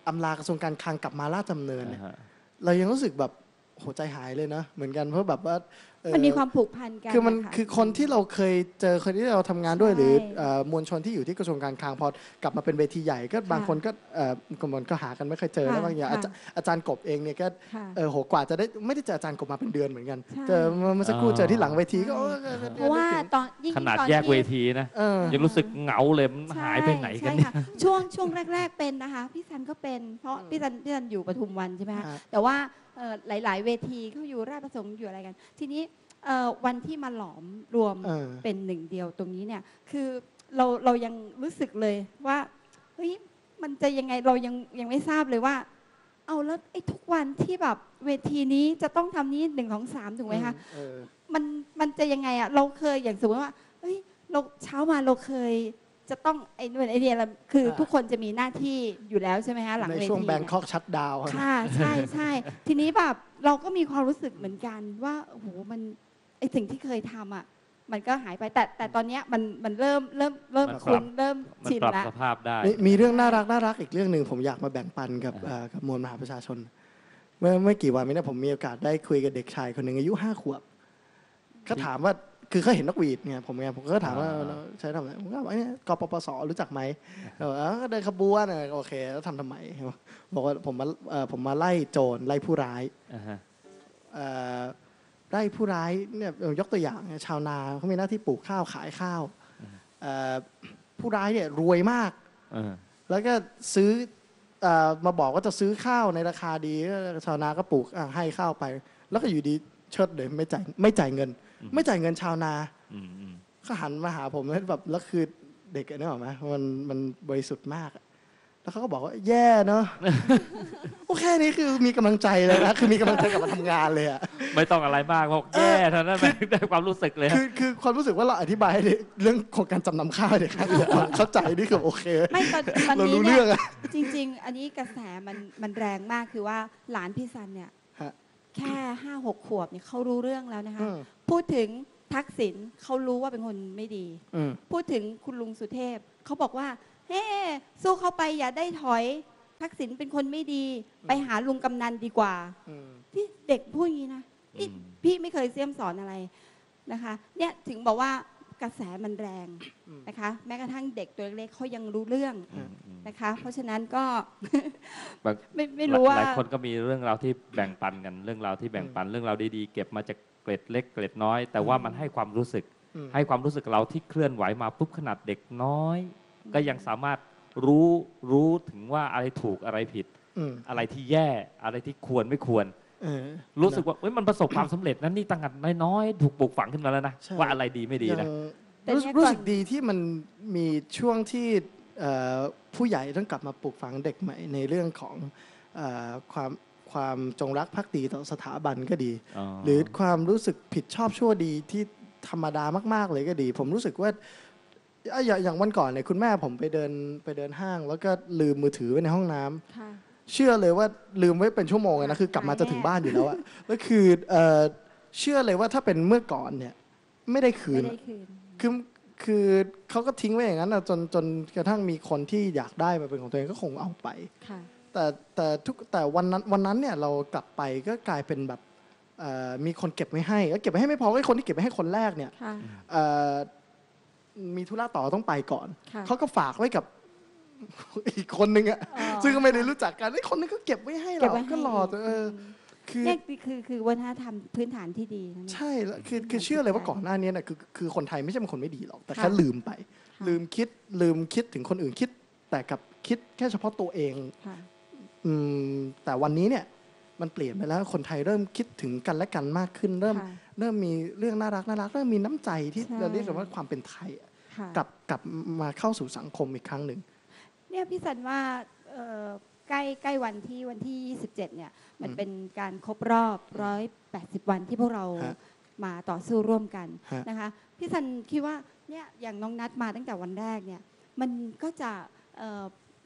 อำลากระทรวงการคลังกลับมาราชดำเนินเนี่ยอ่าฮะเรายังรู้สึกแบบโหใจหายเลยนะเหมือนกันเพราะแบบว่ามันมีความผูกพันกันะคือคนที่เราเคยเจอคนที่เราทำงานด้วยใช่หรือมวลชนที่อยู่ที่กระทรวงการคลังพอกลับมาเป็นเวทีใหญ่ก็บางคนก็มันก็หากันไม่เคยเจอแล้วบางอย่างอาจารย์กบเองเนี่ยก็ค่ะโหกว่าจะได้ไม่ได้เจออาจารย์กบมาเป็นเดือนเหมือนกันใช่เจอเมื่อสักครู่เจอที่หลังเวทีก็เพราะว่าตอนยิ่งขนาดตอนแยกที่เวทีนะเออยังรู้สึกเหงาเลยมันใช่หายไปไหนกันใช่เนี่ยค่ะช่วงแรก ๆเป็นนะคะพี่ซันก็เป็นเพราะพี่ซันอยู่ปทุมวันใช่ไหมคะฮะแต่ว่าหลาย ๆ เวทีเขาอยู่ราชประสงค์อยู่อะไรกัน ทีนี้วันที่มาหลอมรวมเออเป็นหนึ่งเดียวตรงนี้เนี่ยคือเรายังรู้สึกเลยว่าเฮ้ยมันจะยังไงเรายังไม่ทราบเลยว่า เอาแล้วไอ้ทุกวันที่แบบเวทีนี้จะต้องทำนี้1 2 3ถูกไหมคะเออมันจะยังไงอะเราเคยอย่างสมมติว่าเฮ้ยเราเช้ามาเราเคยจะต้องไอ้นู่นไอ้นี่อะไรคือทุกคนจะมีหน้าที่อยู่แล้วใช่ไหมคะหลังในเวช่วงทีแบงเนี่ยคอกชัดดาวน์ค่ะใช่ใช่ทีนี้แบบเราก็มีความรู้สึกเหมือนกันว่าโอ้โหมันไอ้สิ่งที่เคยทำอะมันก็หายไปแต่ตอนเนี้ยมันเริ่มมันปรับคุ้นเริ่มมันชินปรับแล้วสภาพได้มีเรื่องน่ารักอีกเรื่องหนึ่งผมอยากมาแบ่งปันกับมวลมหาประชาชน เมื่อไม่กี่วันนี้ผมมีโอกาสได้คุยกับเด็กชายคนหนึ่งอายุ5 ขวบเขาถามว่าคือเขาเห็นนกหวีดไงผมก็ถามว่าใช้ทำอะไรผมก็บอกเนี่ยกปปสรู้จักไหมก็เดินขบวนโอเคแล้วทำไมบอกว่าผมมาไล่โจรไล่ผู้ร้ายอ่าฮะไล่ผู้ร้ายเนี่ยยกตัวอย่างชาวนาเขามีหน้าที่ปลูกข้าวขายข้าวผู้ร้ายเนี่ยรวยมาก แล้วก็ซื้อมาบอกว่าจะซื้อข้าวในราคาดีชาวนาก็ปลูกให้ข้าวไป แล้วก็อยู่ดีเชิดเลยไม่จ่ายเงิน ไม่จ่ายเงินชาวนาก็หันมาหาผมแบบแล้วคือเด็กเนี่ยหรอไหมมันบริสุทธิ์มากแล้วเขาก็บอกว่าแย่เนาะ โอเคนี่คือมีกำลังใจเลยนะคือมีกำลังใจกลับมาทำงานเลยอะไม่ต้องอะไรมากบอกแย่เท่านั้นได้ความรู้สึกเลยคือความรู้สึกว่าเราอธิบายให้เรื่องของการจำนำข้าวเนี่ยครับเข้าใจนี่คือโอเคไม่ตอนเรานี้รู้เนี่เรื่องยอะจริง ๆ อันนี้กระแสมันแรงมากคือว่าหลานพี่ซันเนี่ยฮะแค่5-6 ขวบเนี่ยเขารู้เรื่องแล้วนะคะอืมพูดถึงทักษิณเขารู้ว่าเป็นคนไม่ดีอืมพูดถึงคุณลุงสุเทพเขาบอกว่าเฮ้สู้เขาไปอย่าได้ถอย ทักษิณเป็นคนไม่ดี ไปหาลุงกำนันดีกว่าอืมที่เด็กพูดอย่างนี้นะนี่พี่ไม่เคยเสี่ยมสอนอะไรนะคะเนี่ยถึงบอกว่ากระแสมันแรงนะคะแม้กระทั่งเด็กตัวเล็กๆเขายังรู้เรื่องนะคะ เพราะฉะนั้นก็ ไม่รู้ว่าหลายคนก็มีเรื่องราวที่แบ่งปันกันเรื่องราวที่แบ่งปันเรื่องราวดีๆเก็บมาจากเกล็ดเล็กเกล็ดน้อย แต่ว่ามันให้ความรู้สึก ให้ความรู้สึกเราที่เคลื่อนไหวมาปุ๊บขนาดเด็กน้อย ก็ยังสามารถรู้ถึงว่าอะไรถูกอะไรผิด อะไรที่แย่อะไรที่ควรไม่ควร รู้สึกว่ามันประสบความสำเร็จนั้นนี่ตั้งแต่น้อยๆถูกปลูกฝังขึ้นมาแล้วนะใช่ว่าอะไรดีไม่ดีนะแต่เนี่ยรู้ก่อนสึกดีที่มันมีช่วงที่ผู้ใหญ่ต้องกลับมาปลูกฝังเด็กใหม่ในเรื่องของความจงรักภักดีต่อสถาบันก็ดีอ๋อหรือความรู้สึกผิดชอบชั่วดีที่ธรรมดามากๆเลยก็ดี ผมรู้สึกว่าอย่างวันก่อนเนี่ยคุณแม่ผมไปเดินห้าง แล้วก็ลืมมือถือไว้ในห้องน้ำค่ะเชื่อเลยว่าลืมไว้เป็นชั่วโมงเลยนะคือกลับมาจะถึงบ้านอยู่แล้วอะแล้วคือเชื่อเลยว่าถ้าเป็นเมื่อก่อนเนี่ยไม่ได้คืนไม่ได้คืนคือเขาก็ทิ้งไว้อย่างนั้นนะจนกระทั่งมีคนที่อยากได้มาเป็นของตัวเองก็คงเอาไปค่ะแต่วันนั้นเนี่ยเรากลับไปก็กลายเป็นแบบมีคนเก็บไว้ให้แล้วเก็บไว้ให้ไม่พอไอ้คนที่เก็บไว้ให้คนแรกเนี่ยค่ะมีธุระต่อต้องไปก่อนค่ะเขาก็ฝากไว้กับ อีกคนนึงอะอ๋อซึ่งก็ไม่ได้รู้จักกันไอ้คนนึงก็เก็บไว้ให้เก็บเราไว้ให้ก็รอตัวคือเนี่ยคือวัฒนธรรมพื้นฐานที่ดีนะเนี่ยใช่แล้วคือเชื่อเลยว่าก่อนหน้านี้น่ะคือคนไทยไม่ใช่เป็นคนไม่ดีหรอกแต่ค่ะแค่ลืมไปค่ะลืมคิดถึงคนอื่นคิด แต่กับคิดแค่เฉพาะตัวเองค่ะแต่วันนี้เนี่ยมันเปลี่ยนไปแล้วคนไทยเริ่มคิดถึงกันและกันมากขึ้น เริ่มมีเรื่องน่ารักเริ่มมีน้ำใจที่ใช่เราเรียกว่าความเป็นไทยอะค่ะกลับมาเข้าสู่สังคมอีกครั้งหนึ่งเนี่ยพี่สันว่าใกล้วันที่ 27 เนี่ยมันเป็นการครบรอบ180 วันที่พวกเราฮะมาต่อสู้ร่วมกันฮะนะคะพี่สันคิดว่าเนี่ยอย่างน้องนัดมาตั้งแต่วันแรกเนี่ยมันก็จะ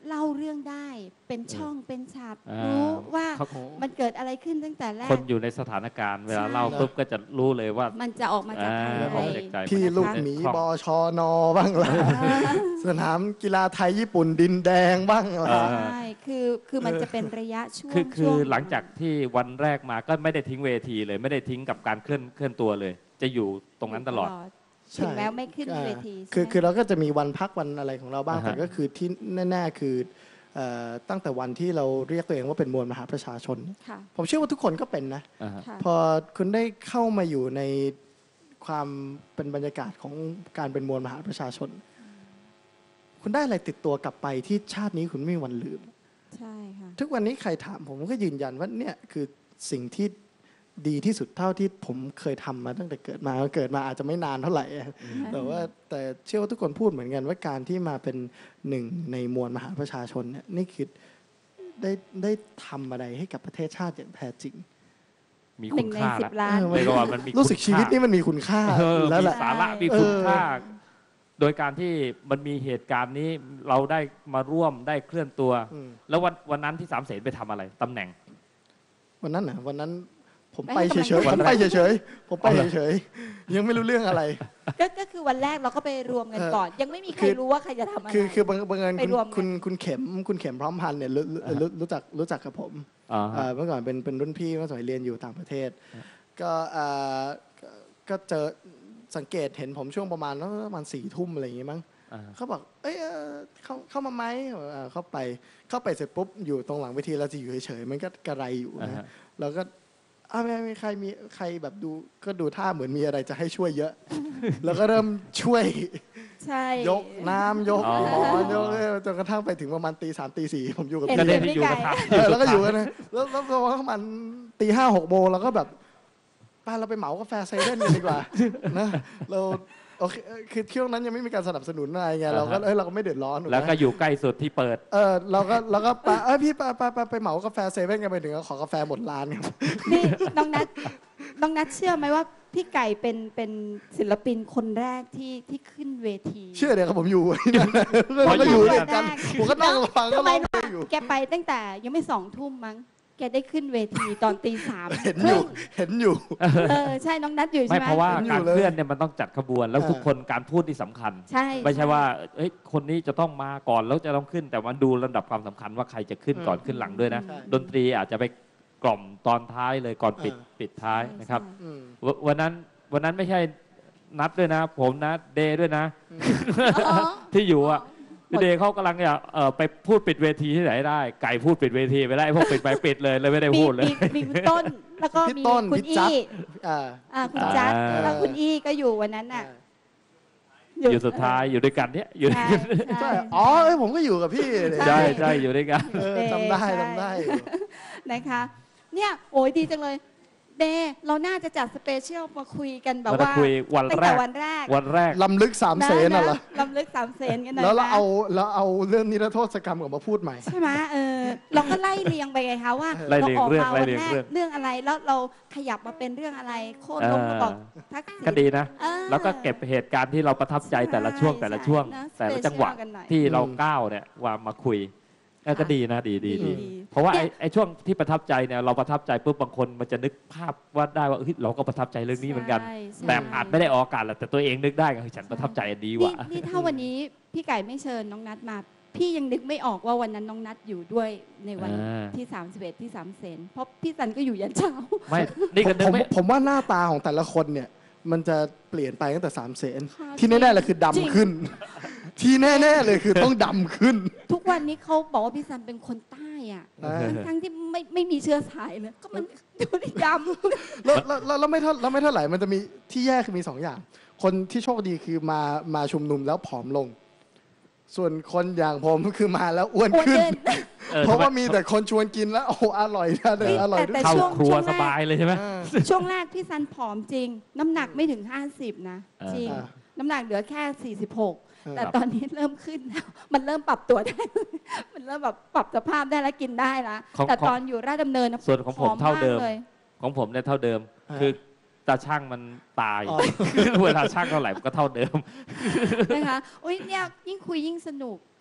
เล่าเรื่องได้เป็นช่องเป็นฉากอ่ารู้ว่าเขามันเกิดอะไรขึ้นตั้งแต่แรคกนอยู่ในสถานการณ์เวลาใช่เล่าปุ๊บก็จะรู้เลยว่ามันจะออกมาจากใครอ่าอะไรออกมาจากใจพี่ลูกหมีบชนบ้างล่ะสนามกีฬาไทยญี่ปุ่นดินแดงบ้างล่ะใช่คือมันจะเป็นระยะช่วงคือช่วงหลังจากที่วันแรกมาก็ไม่ได้ทิ้งเวทีเลย ไม่ได้ทิ้งกับการเคลื่อนตัวเลย จะอยู่ตรงนั้นตลอดถึงแม้ไม่ขึ้นเวทีคือใช่ไหมคือเราก็จะมีวันพักวันอะไรของเราบ้างอ่าฮะแต่ก็คือที่แน่ๆคือตั้งแต่วันที่เราเรียกตัวเองว่าเป็นมวลมหาประชาชนค่ะผมเชื่อว่าทุกคนก็เป็นนะอ่าฮะค่ะพอคุณได้เข้ามาอยู่ในความเป็นบรรยากาศของการเป็นมวลมหาประชาชน คุณได้อะไรติดตัวกลับไปที่ชาตินี้คุณไม่มีวันลืมใช่ค่ะทุกวันนี้ใครถามผมก็ยืนยันว่าเนี่ยคือสิ่งที่ดีที่สุดเท่าที่ผมเคยทำมาตั้งแต่เกิดมาอาจจะไม่นานเท่าไหร่ แต่เชื่อว่าทุกคนพูดเหมือนกันว่าการที่มาเป็นหนึ่งในมวลมหาประชาชนเนี่ยนี่คือได้ทำอะไรให้กับประเทศชาติอย่างแท้จริงมีหคุนึ่ณงในค่าสิละบล้านเรียกว่ามันมีรู้สึกคุณชีวิตค่านี้มันมีคุณค่าแล้วแหละมีสาระมีคุณค่า โดยการที่มันมีเหตุการณ์นี้เราได้มาร่วมได้เคลื่อนตัวอืมแล้ววันนั้นที่สามเสนไปทำอะไรตำแหน่งวันนั้นวันนั้นผมไปไปให้เฉยๆกำลังใจผมไปเฉยๆผมไปเฉยๆยังไม่รู้เรื่องอะไรก็คือวันแรกเราก็ไปรวมกันก่อน ยังไม่มีใครคือรู้ว่าใครจะทำอะไรคือบังเอิญไปรวมกันคุณเข็มพร้อมพันธ์เนี่ยรู้จักกับผมอ่าฮะเมื่อก่อนเป็นรุ่นพี่เมื่อสมัยเรียนอยู่ต่างประเทศ ก็ก็เจอสังเกตเห็นผมช่วงประมาณ4 ทุ่มอะไรอย่างงี้มั้งอ่าฮะเขาบอกเอ้ยเข้ามาไหมเข้าไปเสร็จปุ๊บอยู่ตรงหลังเวทีเราจะอยู่เฉยๆมันก็กระไรอยู่อ่านะฮะแล้วก็ไม่ใครแบบดูท่าเหมือนมีอะไรจะให้ช่วยเยอะ แล้วก็เริ่มช่วยใช่ยกน้ำยกอ๋อหมอนยกจนกระทั่งไปถึงประมาณ3 ตี 4ผมอยู่กับเห็นก็พี่ได้ที่อยู่กับทางแล้วก็อยู่กันนะแล้วพอประมาณ5 6 โมงเราก็แบบเราไปเหมากาแฟเซเว่นกันดีกว่า นะเราโอเคคือช่วงนั้นยังไม่มีการสนับสนุนอะไรไงเราก็เราก็ไม่เดือดร้อนถูกไหมแล้วก็อยู่ใกล้สุดที่เปิดเราก็พี่ไปเหมากาแฟเซเว่นกันไปถึงก็ขอกาแฟหมดร้านครับนี่น้องนัทเชื่อไหมว่าพี่ไก่เป็นศิลปินคนแรกที่ขึ้นเวทีเชื่อเดี๋ยวครับผมอยู่ที่นั่นเราก็อยู่ด้วยกันผมก็นั่งฟังก็ทำไมร้องเพลรู้งอยู่แกไปตั้งแต่ยังไม่2 ทุ่มมั้งแกได้ขึ้นเวทีตอนตี 3 เห็นอยู่ใช่น้องนัทอยู่ไม่ใช่ไหมเพราะว่าผมอยู่การเลยเคลื่อนเนี่ยมันต้องจัดขบวน แล้วอ่าทุกคนการพูดที่สำคัญใช่ไม่ใช่ว่าเอ้ยคนนี้จะต้องมาก่อนแล้วจะต้องขึ้น แต่มันดูลำดับความสำคัญว่าใครจะขึ้นก่อนขึ้นหลังด้วยนะใช่ดนตรีอาจจะไปกล่อมตอนท้ายเลยก่อนปิดท้ายนะครับอืมวันนั้นไม่ใช่นัดด้วยนะ ผมนะเดย์ด้วยนะอ๋อที่อยู่อ่ะเดย์เขากำลังจะไปพูดปิดเวทีที่ไหนได้ ไก่พูดปิดเวทีไปได้พวกปิดไปปิดเลยไม่ได้พูดเลยมีคุณต้นแล้วก็พี่มีต้นคุณพี่จัดอี้ คุณจัดอ่าแล้วคุณอี้ก็อยู่วันนั้นน่ะอยู่สุดท้ายอยู่ด้วยกันเนี่ยอยู่ด้วยใช่กันใช่อ๋อผมก็อยู่กับพี่เนี่ยใช่ใช่อยู่ด้วยกันจำได้ใช่จำได้อยู่นะคะ เนี่ยโอ้ยดีจังเลยเดย์เราน่าจะจัดสเปเชียลมาคุยกันแบบมาว่าคุยวันตั้งแรแต่กวันแรกวันแรกลำลึก3 เสนน่ะเหรอลำลึก3 เสนกันหน่อยแล้วเรานะเอาเรื่องนิรโทษกรรมกลับมาพูดใหม่ใช่ไหมเราก็ไล่เรียงไปไงคะว่าไล่เรียงออกเรื่องมาไล่วันเรียงแรกเรื่องเรื่องอะไรแล้วเราขยับมาเป็นเรื่องอะไรโค่นลงมาบอกทักษิณก็ดีนะเออแล้วก็เก็บเหตุการณ์ที่เราประทับใจแต่ละช่วงใช่แต่ละช่วงใช่แต่ละจังหวะ special กันหน่อยที่เราก้าวเนี่ยว่ามาคุยก็ดีนะดีดีเพราะว่าเนี่ยไอ้ช่วงที่ประทับใจเนี่ยเราประทับใจปุ๊บบางคนมันจะนึกภาพว่าได้ว่าเฮ้ยเราก็ประทับใจเรื่องนี้เหมือนกันใช่ใช่แต่อาจไม่ได้ออกอากาศแหละแต่ตัวเองนึกได้ไงเฮ้ยฉันประทับใจอันนี้ว่ะนี่ถ้าวันนี้พี่ไก่ไม่เชิญน้องนัทมา พี่ยังนึกไม่ออกว่าวันนั้นน้องนัทอยู่ด้วยในวันอ่าที่31ที่3 เสนเพราะพี่สันก็อยู่ยันเช้าไม่นี่ก็นึกไม่ผมว่าหน้าตาของแต่ละคนเนี่ย มันจะเปลี่ยนไปตั้งแต่3 เสนค่ะที่แน่ๆเลยคือจริงดำขึ้น ที่แน่ๆเลยคือต้องดำขึ้นทุกวันนี้เขาบอกว่าพี่สันเป็นคนใต้อะอ่าทั้งที่ไม่มีเชื้อสายเลยก็มันดูที่ดำแล้วไม่เท่าไหร่มันจะมีที่แย่คือมี2 อย่าง คนที่โชคดีคือมาชุมนุมแล้วผอมลง ส่วนคนอย่างผมคือมาแล้วอ้วนอ้วนขึ้นขึ้นเพราะว่ามีแต่คนชวนกินแล้วโอ้อร่อยนะเลยอร่อยด้วยเข้าช่วงครัวช่วงแรกสบายเลยใช่ไหมช่วงแรกพี่สันผอมจริง น้ำหนักไม่ถึง50นะอ่าจริงอ่าน้ำหนักเหลือแค่ 46 แต่ครับตอนนี้เริ่มขึ้นแล้วมันเริ่มปรับตัวได้ มันเริ่มแบบปรับสภาพได้แล้วกินได้แล้วของแต่ตอนอยู่ราชดำเนินนะส่วนของผมผเท่าเดิมกเลยของผมเนี่ยเท่าเดิม คือตาช่างมันตายอ๋อเวลาช่างเท่าไหร่มันก็เท่าเดิมนะคะอุ้ยเนี่ยยิ่งคุยยิ่งสนุก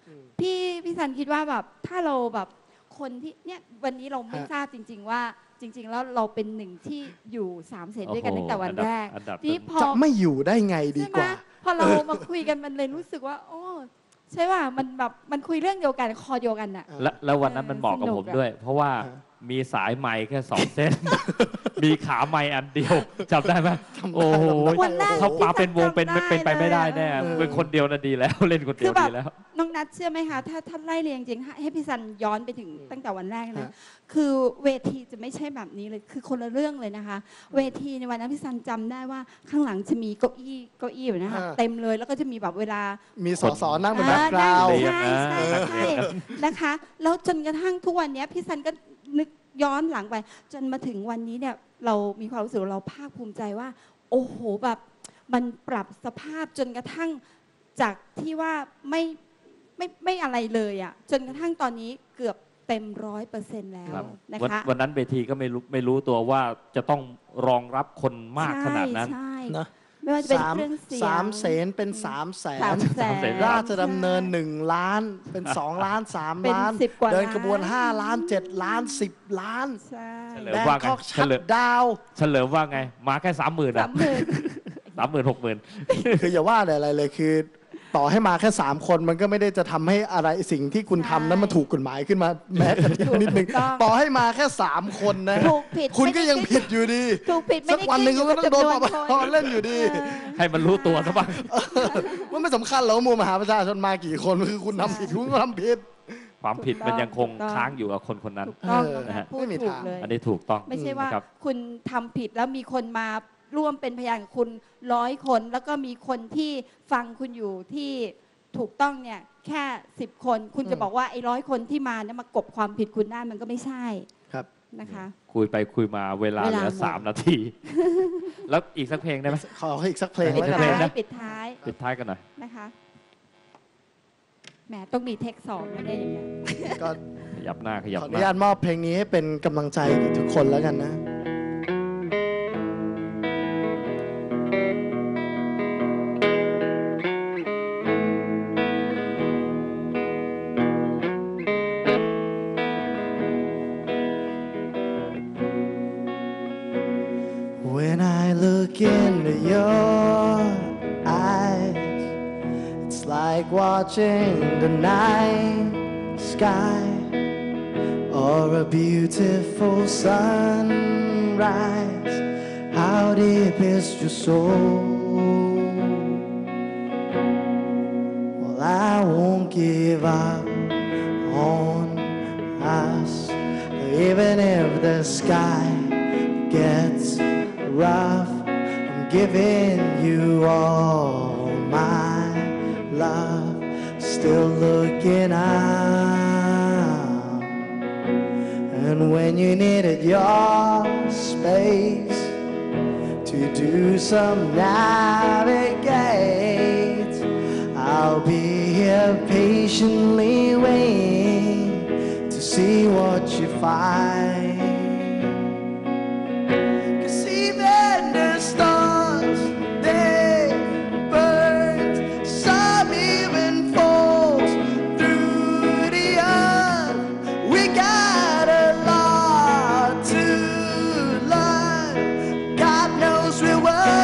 พี่ซันคิดว่าแบบถ้าเราแบบคนที่เนี่ยวันนี้เราไม่ทราบจริง ๆ ว่าจริง ๆ แล้วเราเป็นหนึ่งที่อยู่3 เซนด้วยกันตั้งแต่วันแรกอันดับที่พอจะไม่อยู่ได้ไงดีใช่ไหกมว่าพอเรามาคุยกันมันเลยรู้สึกว่าโอ้ใช่ว่ามันแบบมันคุยเรื่องเดียวกันคอเดียวกันอะแล้ววันนั้นมันเหมาะกับสนุกผมอะด้วย เพราะว่ามีสายไม้แค่2 เส้น มีขาไม้อันเดียวจำได้ไหมโอ้โหวันแรกถ้ามาเป็นวงเป็นที่เป็นไปไม่ได้แน่จำได้เลยเป็นคนเดียวน่ะดีแล้ว เล่นคนเดีคืยวอแบบดีแล้วน้องนัทเชื่อไหมคะถ้าไล่เรียงจริงให้พี่ซันย้อนไปถึงตั้งแต่วันแรกนะฮะคือเวทีจะไม่ใช่แบบนี้เลยคือคนละเรื่องเลยนะคะ เวทีในวันนั้นพี่ซันจำได้ว่าข้างหลังจะมีเก้าอี้อยู่นะคะเต็มเลยแล้วก็จะมีแบบเวลามีสสนั่งบนแบ็คกราวเรีด์ยงใช่นะใช่นักเรียนกันนะคะแล้วจนกระทั่งทุกวันนี้พี่ซันก็นึกย้อนหลังไป จนมาถึงวันนี้เนี่ยเรามีความรู้สึกว่าเราภาคภูมิใจว่า โอ้โหแบบมันปรับสภาพจนกระทั่งจากที่ว่าไม่อะไรเลยอ่ะจนกระทั่งตอนนี้เกือบเต็ม100%แล้วครับนะวันคะวันนั้นเวทีก็ไม่รู้ตัวว่าจะต้องรองรับคนมากขนาดนั้นใช่นะไม่ว่าจะเป็นเครื่องเสียง 3 เสนเป็น3 แสน 300,000 ราชดำเนิน1 ล้านเป็น2 ล้าน3 เป็นล้าน 10 กว่าเดินล้านขบวน5 ล้าน7 ล้าน10 ล้านใช่เฉลิมแบงว่าไงคอกชัดดาวเฉลิมว่าไง มาแค่30,000 สาอ่ะมหมื่น 30,000 คืออย่าว่าแต่อะไรเลยคือ ต่อให้มาแค่ 3 คนมันก็ไม่ได้จะทำให้อะไรสิ่งที่คุณทำนั้นมันถูกกฎหมายขึ้นมาแม้แต่นิดนึงถูกต้องต่อให้มาแค่ 3 คนนะถูกผิดคุณก็ไม่ได้ยังผิดอยู่ดีถูกผิดไม่สักได้วันหนึ่งขึ้ก็ต้องโดนยู่ปกับปจำวชเล่นอยู่ดีให้มันรู้ตัวซะบ้างว่าไม่สำคัญหรอกว่ามูลมหาประชาชนมากี่คนคือคุณทำผิดคุณก็ทำผิดความผิดมันยังคงค้างอยู่กับคนคนนั้นถูกต้องนะฮะพูดไม่มีถูกทางเลยอันนี้ถูกต้องไม่ใช่ว่านะครับคุณทำผิดแล้วมีคนมาร่วมเป็นพยานกับคุณ100 คนแล้วก็มีคนที่ฟังคุณอยู่ที่ถูกต้องเนี่ยแค่10 คนคุณจะบอกว่าไอ้100 คนที่มาเนี่ยมากบความผิดคุณได้มันก็ไม่ใช่ครับนะคะคุยไปคุยมาเวลาเหลือหมด 3 นาที แล้วอีกสักเพลงได้ไหมขออีกสักเพลงอีแล้วกกัสันกเพลงนะนะปิดท้ายปิดท้ายกันหน่อยนะคะแหมต้องมีเทค2ไม่ได้อย่างเงี้ยก็ขยับหน้าขยับขออหนุน้าญาตมอบเพลงนี้ให้เป็นกำลังใจกับทุกคนแล้วกันนะ When I look into your eyes, it's like watching the night sky or a beautiful sunrise. How deep is your soul? Well, I won't give up on us, even if the sky gets rough. I'm giving you all my love, still looking up. And when you needed your space to do some navigate, I'll be here patiently waiting to see what you find. 'Cause even the stars, they burn. Some even falls through the earth. We got a lot to learn. God knows we're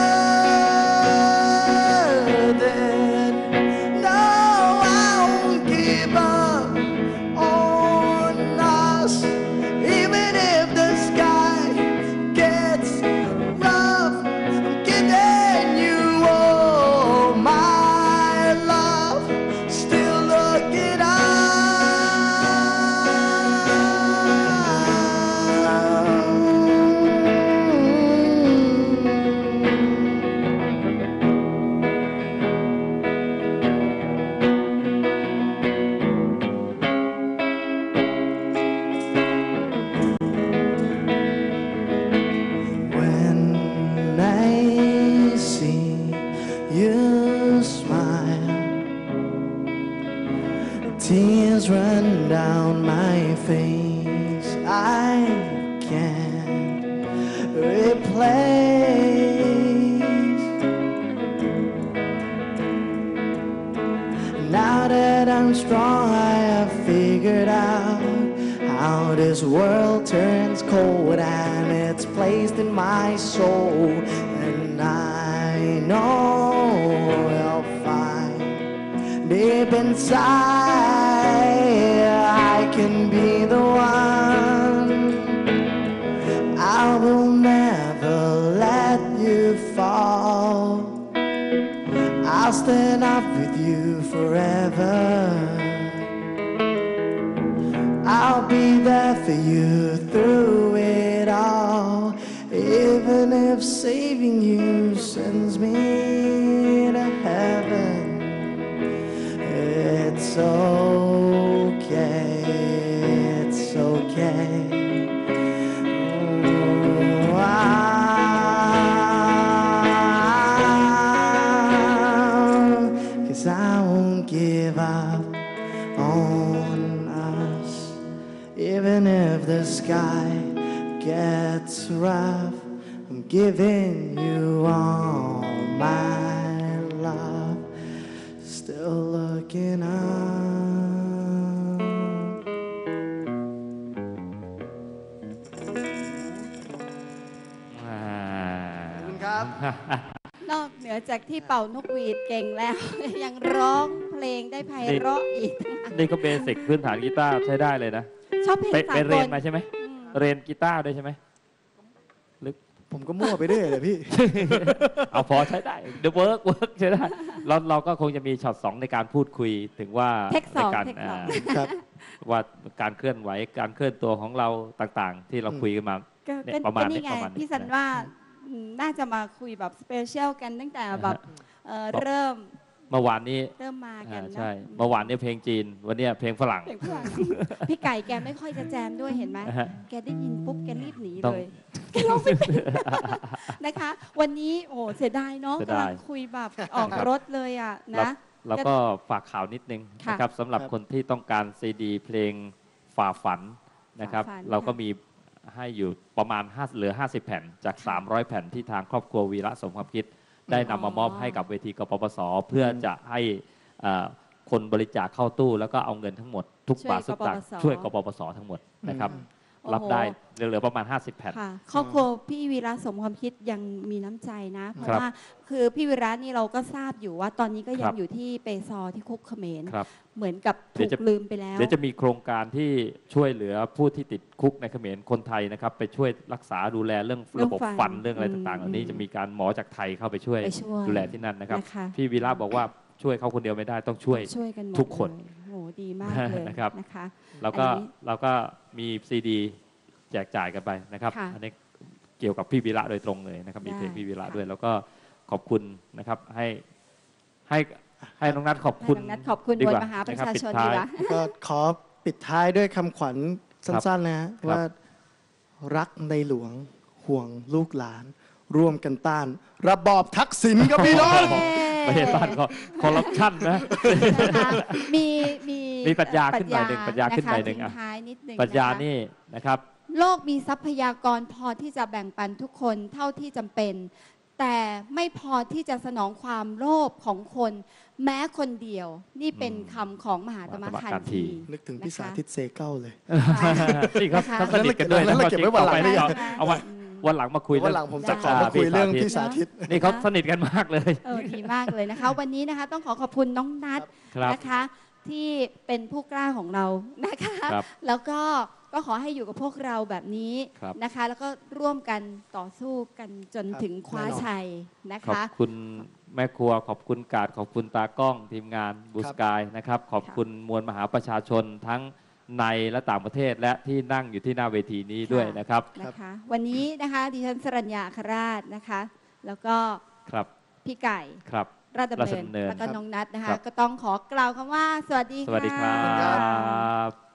worth it. No, I won't give up on us, even if the sky gets rough. I'm giving you all my love, still looking up. When I see you smile, tears run down my face. I can't replace. Now that that I'm strong, I have figured out how this world turns cold, and it's placed in my soul. And I know I'll find deep inside I can be the one. I will never let you fall. I'll stand up with you forever. I'll be there for you through it all, even if saving you sends me to heaven. It's okay, it's okay. Oh, 'cause I won't give up on us, even if the sky gets rough. I'm giving you all my love, still looking up. ขอบคุณครับนอกเหนือจากที่เป่านกหวีดเก่งแล้ว ยังร้องเพลงได้ไพเราะอีกนี่ก็เบสิกพื้นฐานกีตาร์ใช้ได้เลยนะชอบเพลงไปสาไปกเรียลนมาใช่ไหมอืมเรียนกีตาร์ด้วยใช่ไหมผมก็มั่วไปเรื่อยเลยพี่เอาพอใช้ได้ The work ใช้ได้เราก็คงจะมีช็อต2ในการพูดคุยถึงว่าเทคสในองการเทคสองครับว่าการเคลื่อนไหวการเคลื่อนตัวของเราต่างๆ ที่เราคุยกันมาก็เนี่ยประมาณนี้นี่ไงประมาณนี้พี่สันว่าน่าจะมาคุยแบบสเปเชียลกันตั้งแต่แบบเริ่มเมื่อวานนี้มากันนะใช่เมื่อวานนี้เพลงจีน วันนี้เพลงฝรั่งเพลงฝรั่งพี่ไก่แกไม่ค่อยจะแจมด้วยเห็นไหมนะฮะแกได้ยินปุ๊บแกรีบหนีต้อเลงยแกร้องไม่เป็นนะคะ วันนี้โอ้เสียดายเนาะเสียกำดายลังคุยแบบออกรถเลยอ่ะนะแล้วก็ฝากข่าวนิดนึงค่ะนะครับสำหรับครับคนที่ต้องการซีดีเพลงฝ่าฝันนะครับฝ่าฝันเราก็ค่ะมีให้อยู่ประมาณเหลือ 50 แผ่นจาก 300 แผ่นที่ทางครอบครัววีระสมความคิด ได้นำมามอบให้กับเวทีกปปส เพื่อจะให้คนบริจาคเข้าตู้ แล้วก็เอาเงินทั้งหมดทุกบาททุกสตางค์ช่วยกปปสทั้งหมดนะครับโอ้โหรับได้เหลือประมาณ 50 แผ่นค่ะครอบครัวพี่วีระสมความคิดยังมีน้ำใจนะ เพราะครับว่าคือพี่วีระนี่เราก็ทราบอยู่ว่าตอนนี้ก็ยัครังบอยู่ที่เปซอที่คุกเขมรครับเหมือนกับเดี๋ถูยวจะกลืมไปแล้วเดี๋ยวจะมีโครงการที่ช่วยเหลือผู้ที่ติดคุกในเขมรคนไทยนะครับไปช่วยรักษาดูแลเรื่องระบบฟันเรื่องอะไรต่างๆ อันนี้จะมีการหมอจากไทยเข้าไปช่วยไปช่วยดูแลที่นั่นนะครับนะคะพี่วีระบอกว่าช่วยเขาคนเดียวไม่ได้ต้องช่วยช่วยกันหมดทุกคนเลยโหดีมากเลยนะครับนะคะแล้วก็อันนี้เราก็มีซีดีแจกจ่ายกันไปนะครับค่ะอันนี้เกี่ยวกับพี่วีระโดยตรงเลยนะครับมีเพลงได้พี่วีระค่ะด้วย แล้วก็ขอบคุณนะครับให้น้องนัทขอบคุณให้น้องนัทขอบคุณดีกมวลว่มหาประนะคบชาชนปิดท้ายดีกว่าก็ขอปิดท้ายด้วยคำขวัญสั้นๆนะฮะครับว่ารักในหลวงห่วงลูกหลาน ร่วมกันต้าน ระบอบทักษิณครับพี่น้องประเทศบ้านเขาคอร์รัปชันนะนะคะมีมีปรัชญาขึ้นหน่อยหนึ่งปรัชญาขึ้นหน่อยหนึ่งะคะอ่ะทิ้ท้ายนิดหนึ่งปรัชญาะคะนี่นะครับโลกมีทรัพยากรพอที่จะแบ่งปันทุกคนเท่าที่จำเป็น แต่ไม่พอที่จะสนองความโลภของคน แม้คนเดียว นี่เป็นคำของมหาตมะคันธีนึกถึงพี่สาธิตเซเก้าเลยนี่เขานะคะเขาสนิทกันด้วยแล้นะวเราเก็บไว้วันหลังต่อไปนี่เอาไว้วันหลังมาคุยวันหลังผมจะขอมาคุยเรื่องพี่สาธิตนี่เขาสนิทกันมากเลยดีมากเลยนะคะ วันนี้นะคะต้องขอบคุณน้องนัทครับนะคะที่เป็นผู้กล้าของเรานะคะครับแล้วก็ขอให้อยู่กับพวกเราแบบนี้ครับนะคะ แล้วก็ร่วมกันต่อสู้กันจนครับถึงคว้าแน่นอนชัยนะขอบคะคุณแม่ครัวขอบคุณกาดขอบคุณตากล้องทีมงานบูสกายนะครับขอบคุณมวลมหาประชาชนทั้งในและต่างประเทศและที่นั่งอยู่ที่หน้าเวทีนี้ด้วยนะครับนะคะ วันนี้นะคะดิฉันสรัญญาอัครราชนะคะ แล้วก็ครับพี่ไก่ครับราชดำราชเนินดำเนินแล้วก็น้องนัทนะครัคะบก็ต้องขอกล่าวคำว่าสวัสดีสวัสดีครัค่ะบ